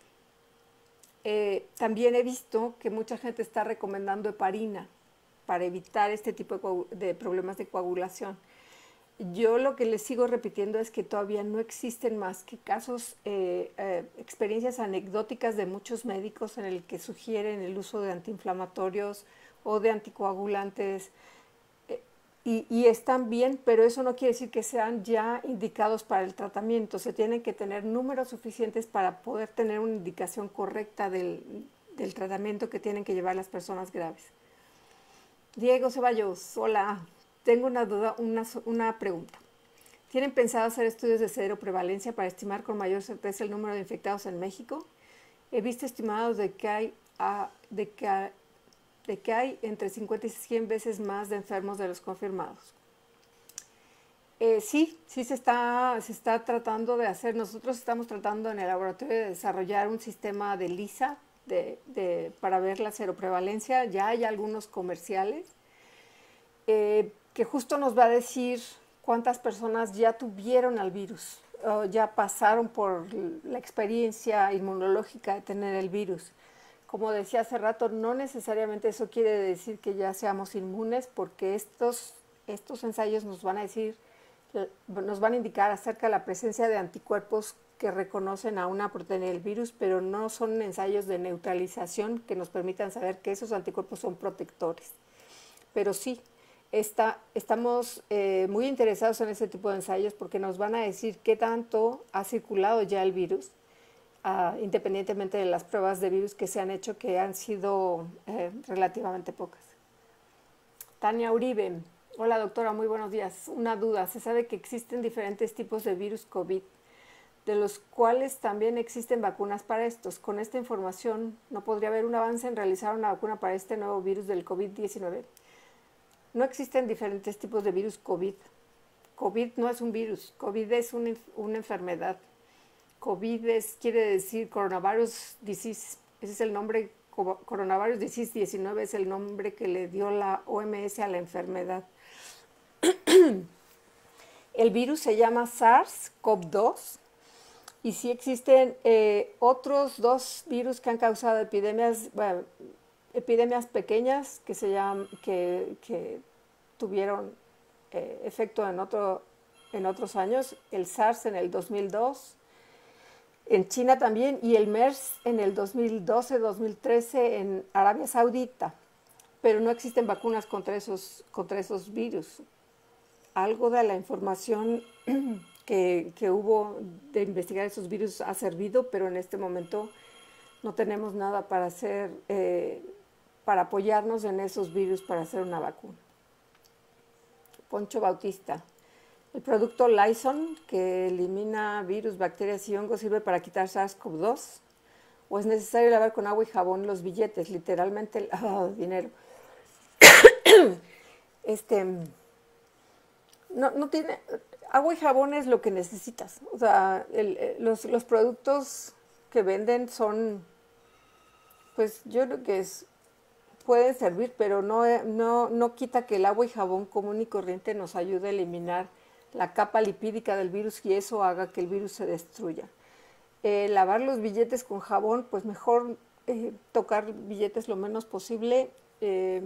Eh, también he visto que mucha gente está recomendando heparina para evitar este tipo de, de problemas de coagulación. Yo lo que les sigo repitiendo es que todavía no existen más que casos, eh, eh, experiencias anecdóticas de muchos médicos en el que sugieren el uso de antiinflamatorios o de anticoagulantes eh, y, y están bien, pero eso no quiere decir que sean ya indicados para el tratamiento. Se tienen que tener números suficientes para poder tener una indicación correcta del, del tratamiento que tienen que llevar las personas graves. Diego Ceballos, hola. Tengo una duda, una, una pregunta. ¿Tienen pensado hacer estudios de seroprevalencia para estimar con mayor certeza el número de infectados en México? He visto estimados de que hay, uh, de que, de que hay entre cincuenta y cien veces más de enfermos de los confirmados. Eh, sí, sí se está, se está tratando de hacer. Nosotros estamos tratando en el laboratorio de desarrollar un sistema de LISA de, de, para ver la seroprevalencia. Ya hay algunos comerciales. Eh, que justo nos va a decir cuántas personas ya tuvieron al virus, o ya pasaron por la experiencia inmunológica de tener el virus. Como decía hace rato, no necesariamente eso quiere decir que ya seamos inmunes, porque estos, estos ensayos nos van a decir, nos van a indicar acerca de la presencia de anticuerpos que reconocen a una proteína del virus, pero no son ensayos de neutralización que nos permitan saber que esos anticuerpos son protectores. Pero sí, está, estamos eh, muy interesados en ese tipo de ensayos porque nos van a decir qué tanto ha circulado ya el virus, uh, independientemente de las pruebas de virus que se han hecho, que han sido eh, relativamente pocas. Tania Uribe. Hola doctora, muy buenos días. Una duda, se sabe que existen diferentes tipos de virus COVID, de los cuales también existen vacunas para estos. Con esta información, ¿no podría haber un avance en realizar una vacuna para este nuevo virus del COVID diecinueve? No existen diferentes tipos de virus COVID. COVID no es un virus, COVID es una, una enfermedad. COVID es, quiere decir Coronavirus Disease, ese es el nombre, Coronavirus Disease diecinueve es el nombre que le dio la O M S a la enfermedad. El virus se llama SARS CoV dos y sí existen eh, otros dos virus que han causado epidemias, bueno, epidemias pequeñas que, se llaman, que, que tuvieron eh, efecto en, otro, en otros años, el SARS en el dos mil dos, en China también, y el MERS en el dos mil doce dos mil trece en Arabia Saudita, pero no existen vacunas contra esos, contra esos virus. Algo de la información que, que hubo de investigar esos virus ha servido, pero en este momento no tenemos nada para hacer, eh, para apoyarnos en esos virus para hacer una vacuna. Poncho Bautista. El producto Lysol, que elimina virus, bacterias y hongos, sirve para quitar SARS CoV dos. ¿O es necesario lavar con agua y jabón los billetes? Literalmente el oh, dinero. este, no, no tiene... Agua y jabón es lo que necesitas. O sea, el, los, los productos que venden son... Pues yo creo que es... pueden servir, pero no, no, no quita que el agua y jabón común y corriente nos ayude a eliminar la capa lipídica del virus y eso haga que el virus se destruya. Eh, lavar los billetes con jabón, pues mejor eh, tocar billetes lo menos posible eh,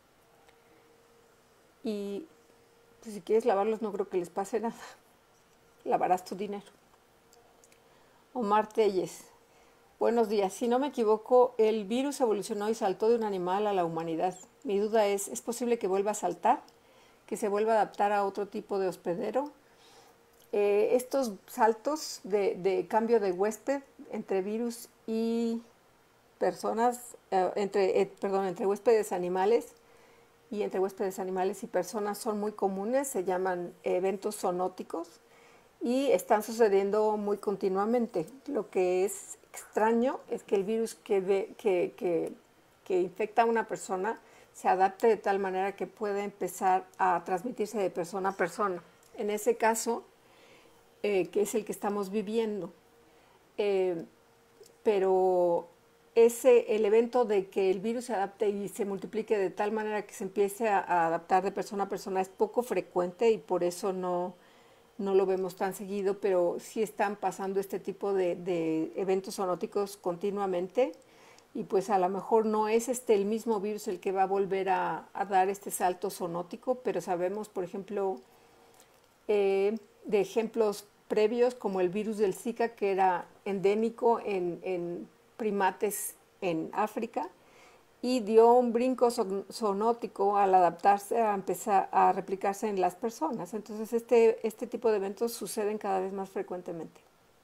y pues si quieres lavarlos no creo que les pase nada. Lavarás tu dinero. Omar Telles. Buenos días. Si no me equivoco, el virus evolucionó y saltó de un animal a la humanidad. Mi duda es, ¿es posible que vuelva a saltar? ¿Que se vuelva a adaptar a otro tipo de hospedero? Eh, estos saltos de, de cambio de huésped entre virus y personas, eh, entre, eh, perdón, entre huéspedes animales y entre huéspedes animales y personas son muy comunes, se llaman eventos zoonóticos y están sucediendo muy continuamente. Lo que es extraño es que el virus que, de, que, que, que infecta a una persona se adapte de tal manera que pueda empezar a transmitirse de persona a persona. En ese caso, eh, que es el que estamos viviendo. Eh, pero ese, el evento de que el virus se adapte y se multiplique de tal manera que se empiece a, a adaptar de persona a persona es poco frecuente y por eso no, no lo vemos tan seguido, pero sí están pasando este tipo de, de eventos zoonóticos continuamente. Y pues a lo mejor no es este el mismo virus el que va a volver a, a dar este salto zoonótico, pero sabemos, por ejemplo, eh, de ejemplos previos como el virus del Zika, que era endémico en, en primates en África y dio un brinco zoonótico al adaptarse a empezar a replicarse en las personas. Entonces este, este tipo de eventos suceden cada vez más frecuentemente.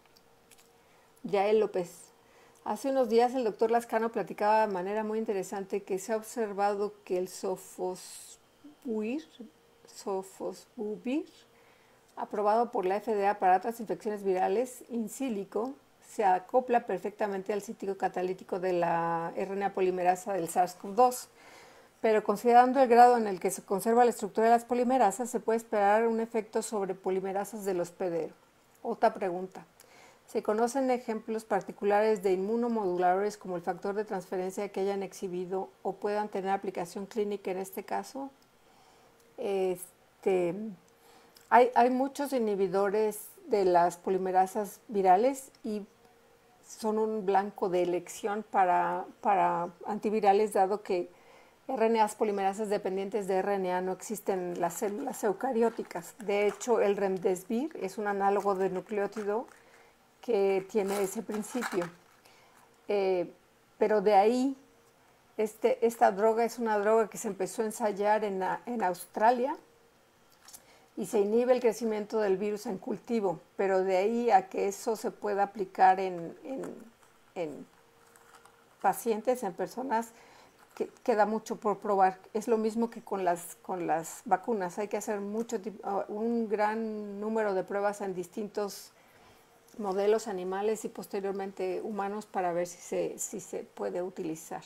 Yael López. Hace unos días el doctor Lascano platicaba de manera muy interesante que se ha observado que el sofosbuvir, sofosbuvir, aprobado por la F D A para otras infecciones virales in silico, se acopla perfectamente al sitio catalítico de la R N A polimerasa del SARS CoV dos. Pero considerando el grado en el que se conserva la estructura de las polimerasas, se puede esperar un efecto sobre polimerasas del hospedero. Otra pregunta. ¿Se conocen ejemplos particulares de inmunomoduladores como el factor de transferencia que hayan exhibido o puedan tener aplicación clínica en este caso? Este, hay, hay muchos inhibidores de las polimerasas virales y son un blanco de elección para, para antivirales, dado que R N As polimerasas dependientes de R N A no existen en las células eucarióticas. De hecho, el remdesivir es un análogo de nucleótido que tiene ese principio. Eh, pero de ahí, este, esta droga es una droga que se empezó a ensayar en, en Australia y se inhibe el crecimiento del virus en cultivo, pero de ahí a que eso se pueda aplicar en, en, en pacientes, en personas, que queda mucho por probar. Es lo mismo que con las, con las vacunas, hay que hacer mucho, un gran número de pruebas en distintos modelos animales y posteriormente humanos para ver si se, si se puede utilizar.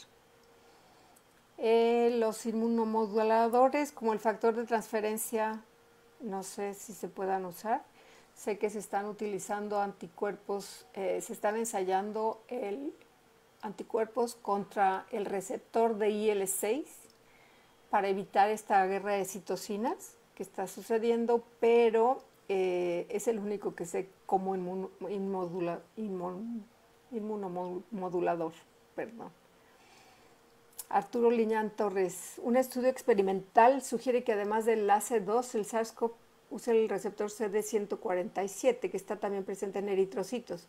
Eh, los inmunomoduladores, como el factor de transferencia, no sé si se puedan usar. Sé que se están utilizando anticuerpos, eh, se están ensayando el anticuerpos contra el receptor de I L seis para evitar esta guerra de citocinas que está sucediendo, pero eh, es el único que sé como inmuno, inmodula, inmun, inmunomodulador. Perdón. Arturo Liñán Torres, un estudio experimental sugiere que además del A C E dos, el SARS-CoV usa el receptor C D ciento cuarenta y siete, que está también presente en eritrocitos.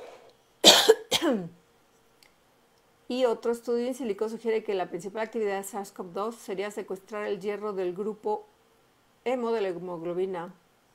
Y otro estudio in silico sugiere que la principal actividad de SARS-CoV dos sería secuestrar el hierro del grupo hemo de la hemoglobina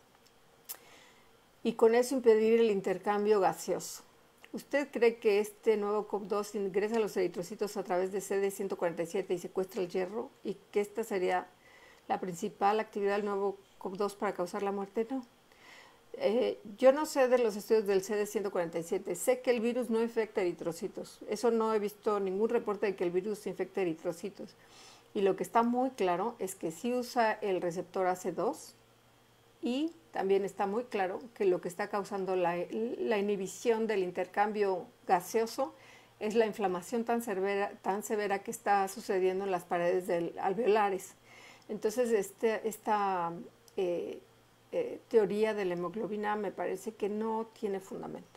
y con eso impedir el intercambio gaseoso. ¿Usted cree que este nuevo CoV dos ingresa a los eritrocitos a través de C D ciento cuarenta y siete y secuestra el hierro? ¿Y que esta sería la principal actividad del nuevo CoV dos para causar la muerte? No. Eh, yo no sé de los estudios del C D ciento cuarenta y siete. Sé que el virus no infecta eritrocitos. Eso no he visto ningún reporte de que el virus infecta eritrocitos. Y lo que está muy claro es que sí usa el receptor A C E dos y también está muy claro que lo que está causando la, la inhibición del intercambio gaseoso es la inflamación tan severa, tan severa que está sucediendo en las paredes del, alveolares. Entonces, este, esta eh, eh, teoría de la hemoglobina me parece que no tiene fundamento.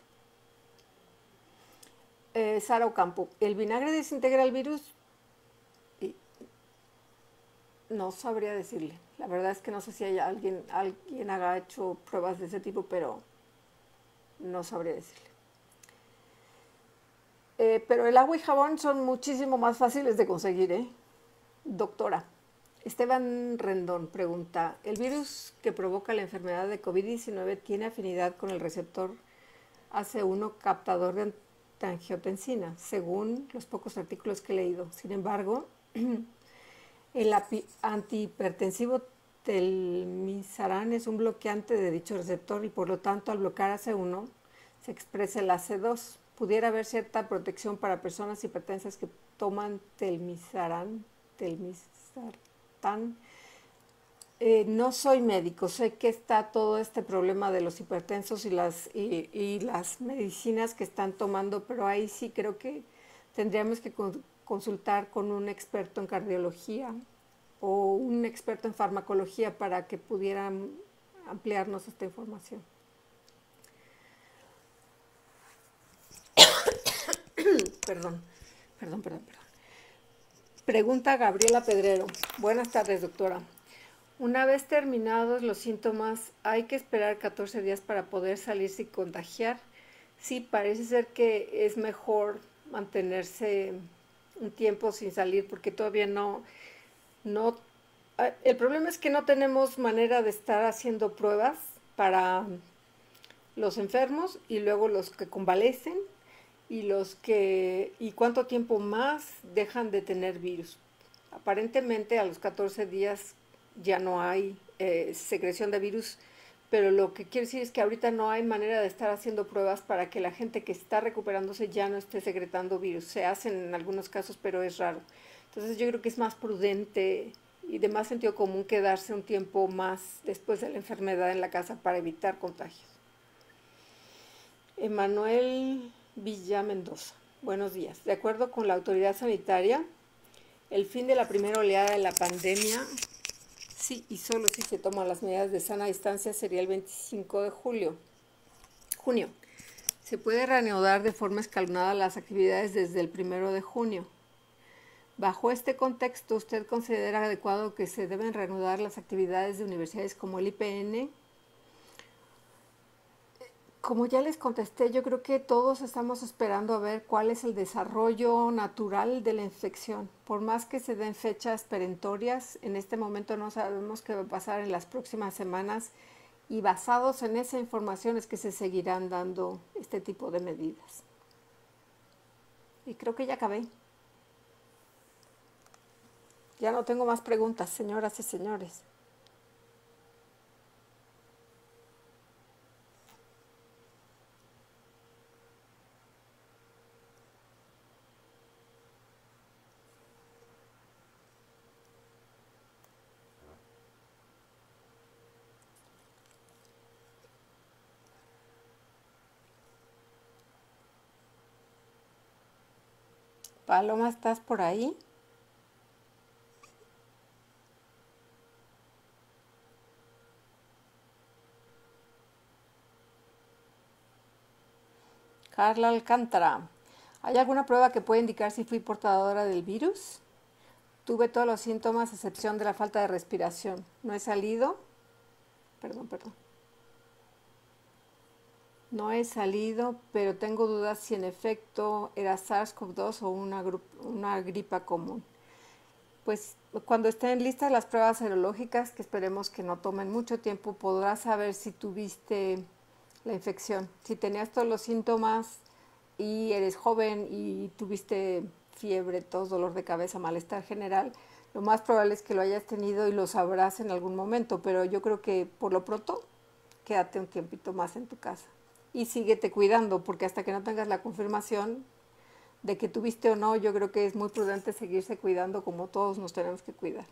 Eh, Sara Ocampo, ¿el vinagre desintegra el virus? Y no sabría decirle. La verdad es que no sé si hay alguien, alguien haga hecho pruebas de ese tipo, pero no sabría decirle. Eh, pero el agua y jabón son muchísimo más fáciles de conseguir, ¿eh? Doctora. Esteban Rendón pregunta, ¿el virus que provoca la enfermedad de COVID diecinueve tiene afinidad con el receptor A C E uno captador de angiotensina? Según los pocos artículos que he leído. Sin embargo, el antihipertensivo telmisarán es un bloqueante de dicho receptor y por lo tanto al bloquear A C E uno se expresa el A C E dos. Pudiera haber cierta protección para personas hipertensas que toman telmisarán, telmisartán. Eh, no soy médico, sé que está todo este problema de los hipertensos y las, y, y las medicinas que están tomando, pero ahí sí creo que tendríamos que consultar con un experto en cardiología o un experto en farmacología para que pudieran ampliarnos esta información. Perdón, perdón, perdón, perdón. Pregunta Gabriela Pedrero. Buenas tardes, doctora. Una vez terminados los síntomas, ¿hay que esperar catorce días para poder salir sin contagiar? Sí, parece ser que es mejor mantenerse un tiempo sin salir porque todavía no, no... El problema es que no tenemos manera de estar haciendo pruebas para los enfermos y luego los que convalecen y los que... y cuánto tiempo más dejan de tener virus. Aparentemente a los catorce días ya no hay eh, secreción de virus, pero lo que quiero decir es que ahorita no hay manera de estar haciendo pruebas para que la gente que está recuperándose ya no esté secretando virus. Se hacen en algunos casos, pero es raro. Entonces yo creo que es más prudente y de más sentido común quedarse un tiempo más después de la enfermedad en la casa para evitar contagios. Emanuel Villa Mendoza, buenos días. De acuerdo con la autoridad sanitaria, el fin de la primera oleada de la pandemia, sí y solo si se toman las medidas de sana distancia, sería el veinticinco de julio. Junio. Se puede reanudar de forma escalonada las actividades desde el primero de junio. Bajo este contexto, ¿usted considera adecuado que se deben reanudar las actividades de universidades como el I P N, Como ya les contesté, yo creo que todos estamos esperando a ver cuál es el desarrollo natural de la infección. Por más que se den fechas perentorias, en este momento no sabemos qué va a pasar en las próximas semanas y basados en esa información es que se seguirán dando este tipo de medidas. Y creo que ya acabé. Ya no tengo más preguntas, señoras y señores. Paloma, ¿estás por ahí? Carla Alcántara, ¿hay alguna prueba que pueda indicar si fui portadora del virus? Tuve todos los síntomas a excepción de la falta de respiración. No he salido. Perdón, perdón. No he salido, pero tengo dudas si en efecto era SARS-CoV dos o una, una gripa común. Pues cuando estén listas las pruebas serológicas, que esperemos que no tomen mucho tiempo, podrás saber si tuviste la infección. Si tenías todos los síntomas y eres joven y tuviste fiebre, tos, dolor de cabeza, malestar general, lo más probable es que lo hayas tenido y lo sabrás en algún momento, pero yo creo que por lo pronto quédate un tiempito más en tu casa y síguete cuidando, porque hasta que no tengas la confirmación de que tuviste o no, yo creo que es muy prudente seguirse cuidando como todos nos tenemos que cuidar.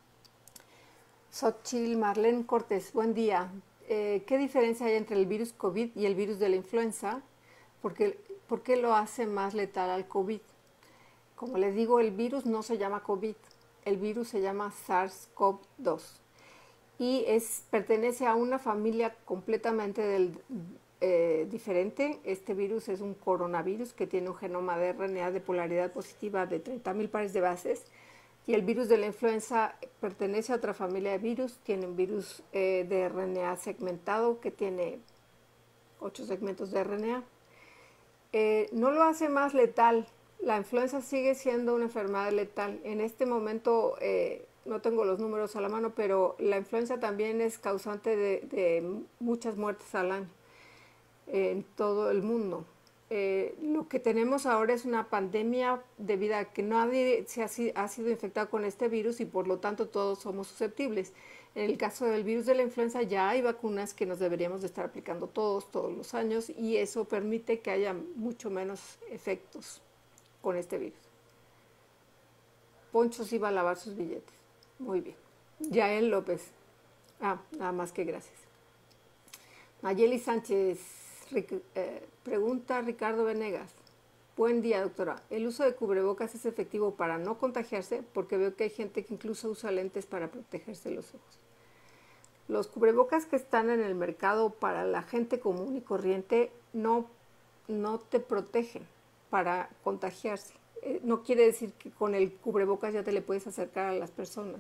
Xochitl Marlene Cortés, buen día. Eh, ¿Qué diferencia hay entre el virus COVID y el virus de la influenza? ¿Por qué, ¿Por qué lo hace más letal al COVID? Como les digo, el virus no se llama COVID, el virus se llama SARS-CoV dos y es, pertenece a una familia completamente del, eh, diferente. Este virus es un coronavirus que tiene un genoma de R N A de polaridad positiva de treinta mil pares de bases y el virus de la influenza pertenece a otra familia de virus, tiene un virus eh, de R N A segmentado que tiene ocho segmentos de R N A. Eh, no lo hace más letal. La influenza sigue siendo una enfermedad letal. En este momento eh, no tengo los números a la mano, pero la influenza también es causante de, de muchas muertes al año eh, en todo el mundo. Eh, lo que tenemos ahora es una pandemia debido a que nadie se ha, ha sido infectado con este virus y por lo tanto todos somos susceptibles. En el caso del virus de la influenza ya hay vacunas que nos deberíamos de estar aplicando todos, todos los años y eso permite que haya mucho menos efectos con este virus. Poncho sí va a lavar sus billetes. Muy bien. Yael López. Ah, nada más que gracias. Nayeli Sánchez eh, pregunta Ricardo Venegas. Buen día, doctora. ¿El uso de cubrebocas es efectivo para no contagiarse? Porque veo que hay gente que incluso usa lentes para protegerse los ojos. Los cubrebocas que están en el mercado para la gente común y corriente no, no te protegen para contagiarse. Eh, no quiere decir que con el cubrebocas ya te le puedes acercar a las personas.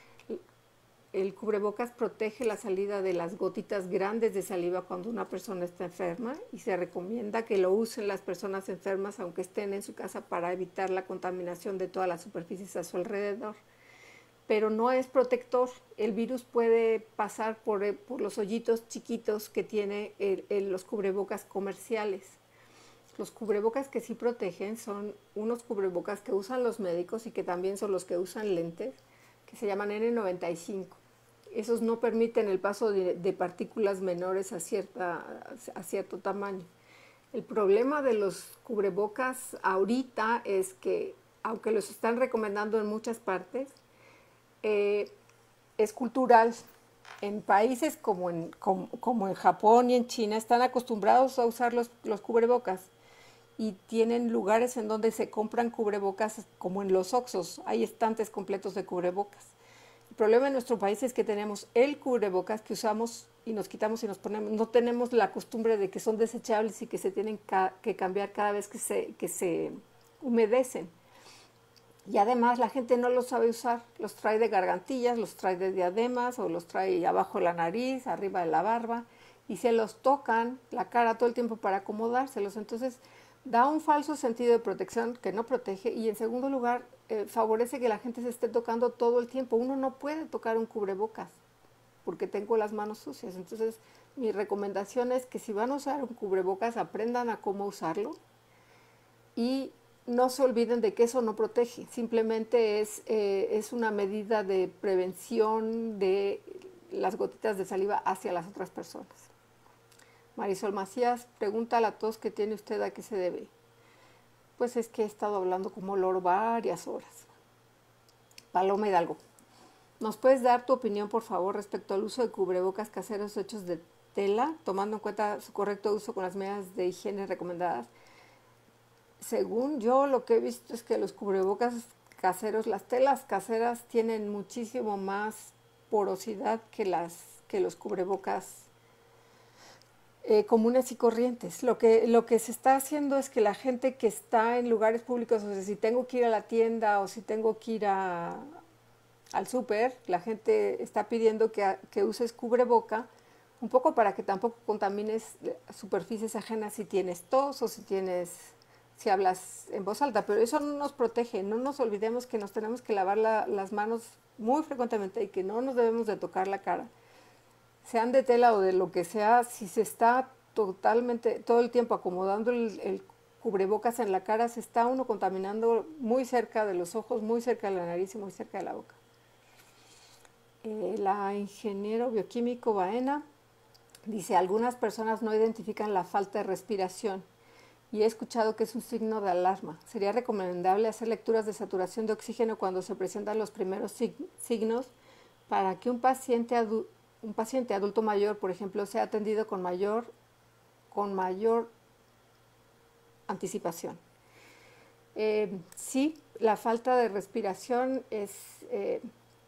El cubrebocas protege la salida de las gotitas grandes de saliva cuando una persona está enferma y se recomienda que lo usen las personas enfermas aunque estén en su casa para evitar la contaminación de todas las superficies a su alrededor. Pero no es protector. El virus puede pasar por, por los hoyitos chiquitos que tiene el, el, los cubrebocas comerciales. Los cubrebocas que sí protegen son unos cubrebocas que usan los médicos y que también son los que usan lentes, que se llaman N noventa y cinco. Esos no permiten el paso de, de partículas menores a, cierta, a cierto tamaño. El problema de los cubrebocas ahorita es que, aunque los están recomendando en muchas partes, eh, es cultural. En países como en, como, como en Japón y en China están acostumbrados a usar los, los cubrebocas y tienen lugares en donde se compran cubrebocas como en los Oxxos, hay estantes completos de cubrebocas. El problema en nuestro país es que tenemos el cubrebocas que usamos y nos quitamos y nos ponemos, no tenemos la costumbre de que son desechables y que se tienen ca que cambiar cada vez que se, que se humedecen. Y además la gente no los sabe usar, los trae de gargantillas, los trae de diademas o los trae abajo de la nariz, arriba de la barba y se los tocan la cara todo el tiempo para acomodárselos. Entonces da un falso sentido de protección que no protege y en segundo lugar eh, favorece que la gente se esté tocando todo el tiempo. Uno no puede tocar un cubrebocas porque tengo las manos sucias. Entonces mi recomendación es que si van a usar un cubrebocas aprendan a cómo usarlo y no se olviden de que eso no protege, simplemente es, eh, es una medida de prevención de las gotitas de saliva hacia las otras personas. Marisol Macías pregunta: ¿la tos que tiene usted a qué se debe? Pues es que he estado hablando como loro varias horas. Paloma Hidalgo: ¿nos puedes dar tu opinión, por favor, respecto al uso de cubrebocas caseros hechos de tela, tomando en cuenta su correcto uso con las medidas de higiene recomendadas? Según yo, lo que he visto es que los cubrebocas caseros, las telas caseras tienen muchísimo más porosidad que, las, que los cubrebocas eh, comunes y corrientes. Lo que, lo que se está haciendo es que la gente que está en lugares públicos, o sea, si tengo que ir a la tienda o si tengo que ir a, al súper, la gente está pidiendo que, que uses cubreboca, un poco para que tampoco contamines superficies ajenas si tienes tos o si tienes... si hablas en voz alta, pero eso no nos protege. No nos olvidemos que nos tenemos que lavar la, las manos muy frecuentemente y que no nos debemos de tocar la cara. Sean de tela o de lo que sea, si se está totalmente, todo el tiempo acomodando el, el cubrebocas en la cara, se está uno contaminando muy cerca de los ojos, muy cerca de la nariz y muy cerca de la boca. Eh, la ingeniero bioquímico Baena dice: algunas personas no identifican la falta de respiración y he escuchado que es un signo de alarma. ¿Sería recomendable hacer lecturas de saturación de oxígeno cuando se presentan los primeros sig signos para que un paciente, adu un paciente adulto mayor, por ejemplo, sea atendido con mayor, con mayor anticipación? Eh, sí, la falta de respiración es... Eh,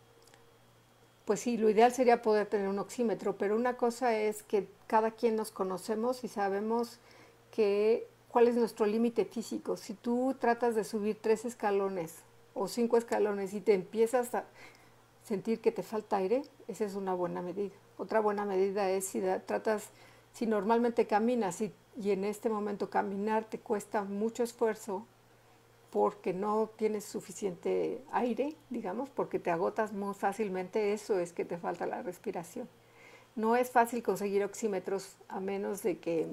pues sí, lo ideal sería poder tener un oxímetro, pero una cosa es que cada quien nos conocemos y sabemos que cuál es nuestro límite físico. Si tú tratas de subir tres escalones o cinco escalones y te empiezas a sentir que te falta aire, esa es una buena medida. Otra buena medida es si da, tratas, si normalmente caminas y, y en este momento caminar te cuesta mucho esfuerzo porque no tienes suficiente aire, digamos, porque te agotas muy fácilmente, eso es que te falta la respiración. No es fácil conseguir oxímetros a menos de que,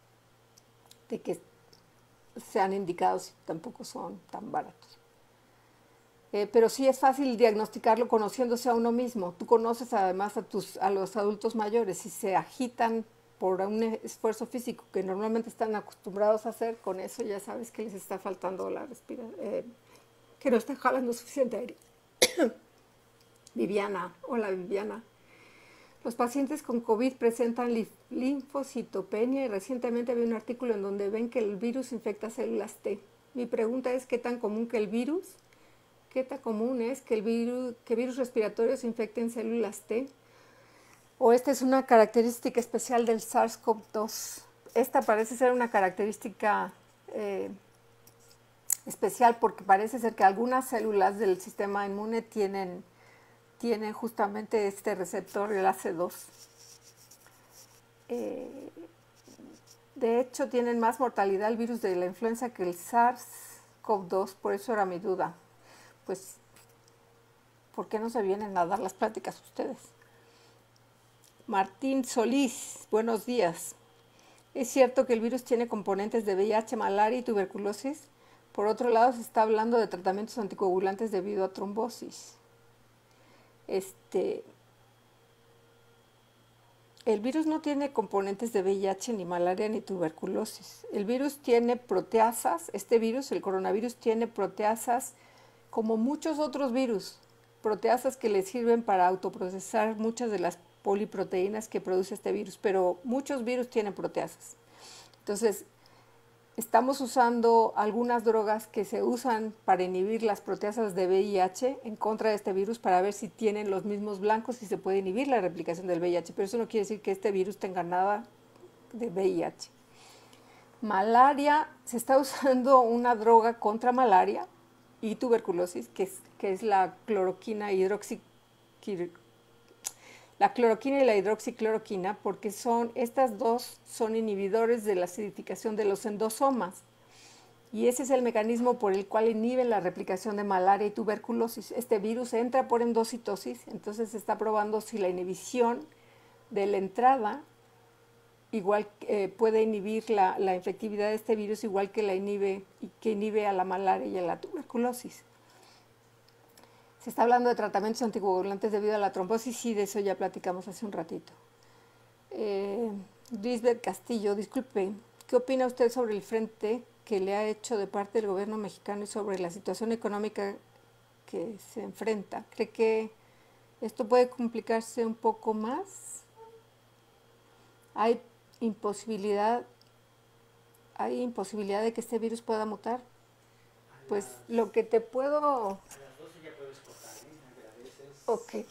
de que sean indicados y tampoco son tan baratos. Eh, pero sí es fácil diagnosticarlo conociéndose a uno mismo. Tú conoces además a, tus, a los adultos mayores, si se agitan por un esfuerzo físico que normalmente están acostumbrados a hacer, con eso ya sabes que les está faltando la respiración, eh, que no están jalando suficiente aire. Viviana, hola Viviana. Los pacientes con COVID presentan linfocitopenia y recientemente vi un artículo en donde ven que el virus infecta células T. Mi pregunta es: ¿qué tan común que el virus, qué tan común es que el virus, que virus respiratorios infecten células T? ¿O esta es una característica especial del SARS CoV dos? Esta parece ser una característica eh, especial porque parece ser que algunas células del sistema inmune tienen, tienen justamente este receptor, el A C dos. Eh, de hecho, tienen más mortalidad el virus de la influenza que el SARS CoV dos, por eso era mi duda. Pues, ¿por qué no se vienen a dar las pláticas ustedes? Martín Solís, buenos días. ¿Es cierto que el virus tiene componentes de V I H, malaria y tuberculosis? Por otro lado, se está hablando de tratamientos anticoagulantes debido a trombosis. Este, el virus no tiene componentes de V I H, ni malaria, ni tuberculosis. El virus tiene proteasas. Este virus, el coronavirus, tiene proteasas como muchos otros virus. Proteasas que le sirven para autoprocesar muchas de las poliproteínas que produce este virus, pero muchos virus tienen proteasas. Entonces, estamos usando algunas drogas que se usan para inhibir las proteasas de V I H en contra de este virus para ver si tienen los mismos blancos y se puede inhibir la replicación del V I H, pero eso no quiere decir que este virus tenga nada de V I H. Malaria, se está usando una droga contra malaria y tuberculosis, que es, que es la cloroquina hidroxi, la cloroquina y la hidroxicloroquina, porque son, estas dos son inhibidores de la acidificación de los endosomas. Y ese es el mecanismo por el cual inhiben la replicación de malaria y tuberculosis. Este virus entra por endocitosis, entonces se está probando si la inhibición de la entrada igual eh, puede inhibir la, la efectividad de este virus igual que la inhibe y que inhibe a la malaria y a la tuberculosis. Se está hablando de tratamientos anticoagulantes debido a la trombosis, sí, de eso ya platicamos hace un ratito. Eh, Lisbeth Castillo, disculpe, ¿qué opina usted sobre el frente que le ha hecho de parte del gobierno mexicano y sobre la situación económica que se enfrenta? ¿Cree que esto puede complicarse un poco más? ¿Hay imposibilidad, hay imposibilidad de que este virus pueda mutar? Pues lo que te puedo... A las doce ya puedes cortar, ¿eh? Ok.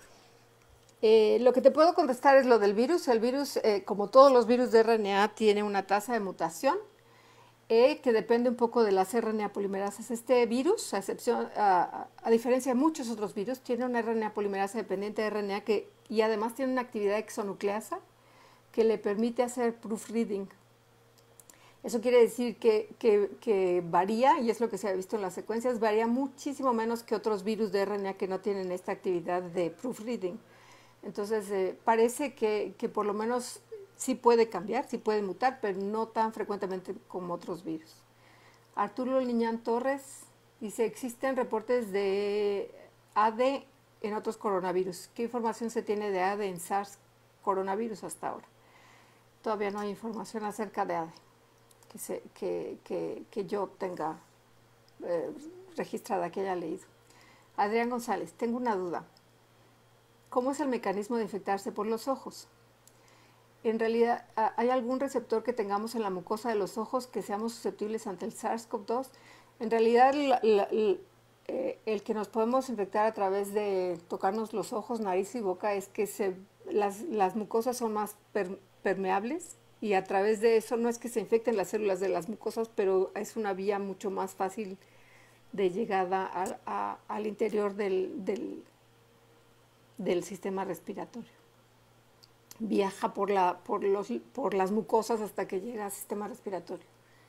Eh, lo que te puedo contestar es lo del virus. El virus, eh, como todos los virus de R N A, tiene una tasa de mutación eh, que depende un poco de las R N A polimerasas. Este virus, a, excepción, a, a diferencia de muchos otros virus, tiene una R N A polimerasa dependiente de R N A que, y además tiene una actividad exonucleasa que le permite hacer proofreading. Eso quiere decir que, que, que varía, y es lo que se ha visto en las secuencias, varía muchísimo menos que otros virus de R N A que no tienen esta actividad de proofreading. Entonces, eh, parece que, que por lo menos sí puede cambiar, sí puede mutar, pero no tan frecuentemente como otros virus. Arturo Liñán Torres dice, existen reportes de A D en otros coronavirus. ¿Qué información se tiene de A D en SARS coronavirus hasta ahora? Todavía no hay información acerca de A D que, se, que, que, que yo tenga eh, registrada, que haya leído. Adrián González, tengo una duda. ¿Cómo es el mecanismo de infectarse por los ojos? En realidad, ¿hay algún receptor que tengamos en la mucosa de los ojos que seamos susceptibles ante el SARS CoV dos? En realidad, la, la, la, eh, el que nos podemos infectar a través de tocarnos los ojos, nariz y boca es que se, las, las mucosas son más per, permeables y a través de eso no es que se infecten las células de las mucosas, pero es una vía mucho más fácil de llegada a, a, al interior del, del del sistema respiratorio. Viaja por, la, por, los, por las mucosas hasta que llega al sistema respiratorio.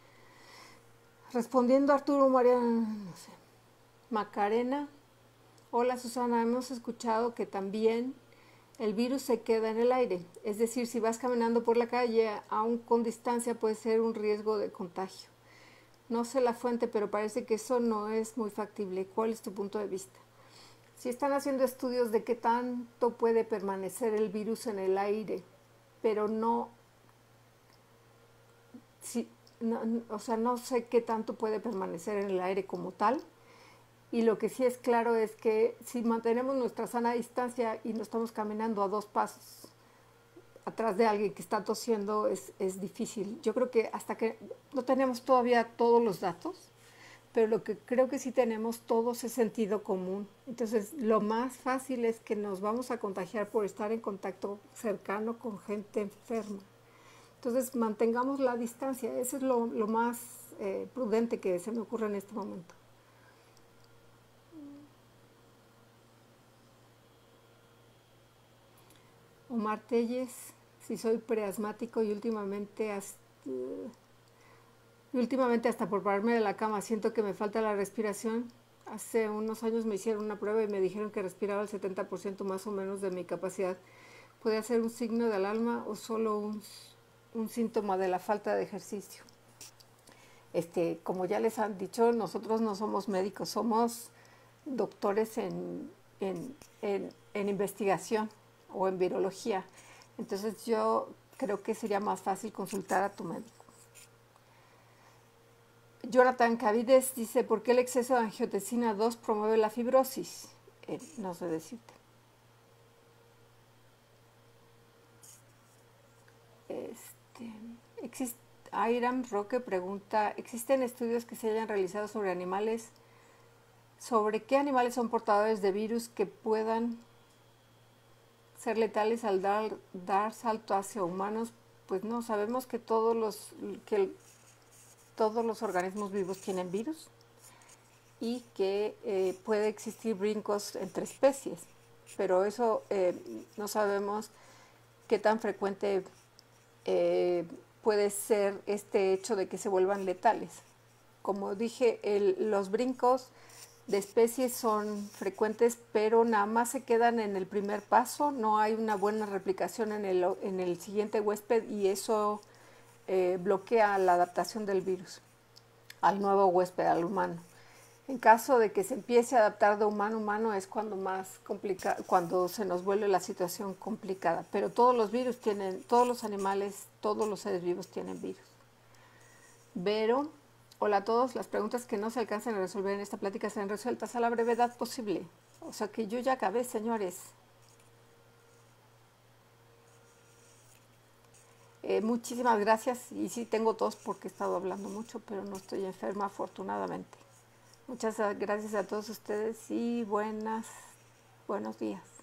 Respondiendo a Arturo María, no sé, Macarena, hola Susana, hemos escuchado que también el virus se queda en el aire, es decir, si vas caminando por la calle, aún con distancia puede ser un riesgo de contagio. No sé la fuente, pero parece que eso no es muy factible. ¿Cuál es tu punto de vista? Si están haciendo estudios de qué tanto puede permanecer el virus en el aire, pero no, si, no, o sea, no sé qué tanto puede permanecer en el aire como tal. Y lo que sí es claro es que si mantenemos nuestra sana distancia y no estamos caminando a dos pasos atrás de alguien que está tosiendo, es, es difícil. Yo creo que hasta que no tenemos todavía todos los datos, pero lo que creo que sí tenemos todos es sentido común. Entonces, lo más fácil es que nos vamos a contagiar por estar en contacto cercano con gente enferma. Entonces, mantengamos la distancia. Eso es lo, lo más eh, prudente que se me ocurre en este momento. Omar Telles, si soy preasmático y últimamente hasta... Y últimamente hasta por pararme de la cama siento que me falta la respiración. Hace unos años me hicieron una prueba y me dijeron que respiraba el setenta por ciento más o menos de mi capacidad. ¿Puede ser un signo del alma o solo un, un síntoma de la falta de ejercicio? Este, como ya les han dicho, nosotros no somos médicos, somos doctores en, en, en, en investigación o en virología. Entonces yo creo que sería más fácil consultar a tu médico. Jonathan Cavides dice, ¿por qué el exceso de angiotensina dos promueve la fibrosis? Eh, no sé decirte. Este, existe, Airam Roque pregunta, ¿existen estudios que se hayan realizado sobre animales, sobre qué animales son portadores de virus que puedan ser letales al dar, dar salto hacia humanos? Pues no, sabemos que todos los... que el, todos los organismos vivos tienen virus y que eh, puede existir brincos entre especies, pero eso eh, no sabemos qué tan frecuente eh, puede ser este hecho de que se vuelvan letales. Como dije, el, los brincos de especies son frecuentes, pero nada más se quedan en el primer paso, no hay una buena replicación en el, en el siguiente huésped y eso eh, bloquea la adaptación del virus al nuevo huésped, al humano. En caso de que se empiece a adaptar de humano a humano es cuando más complica, cuando se nos vuelve la situación complicada. Pero todos los virus tienen, todos los animales, todos los seres vivos tienen virus. Vero, hola a todos. Las preguntas que no se alcanzan a resolver en esta plática serán resueltas a la brevedad posible. O sea que yo ya acabé, señores. Eh, muchísimas gracias. Y sí tengo tos porque he estado hablando mucho, pero no estoy enferma afortunadamente. Muchas gracias a todos ustedes y buenas, buenos días.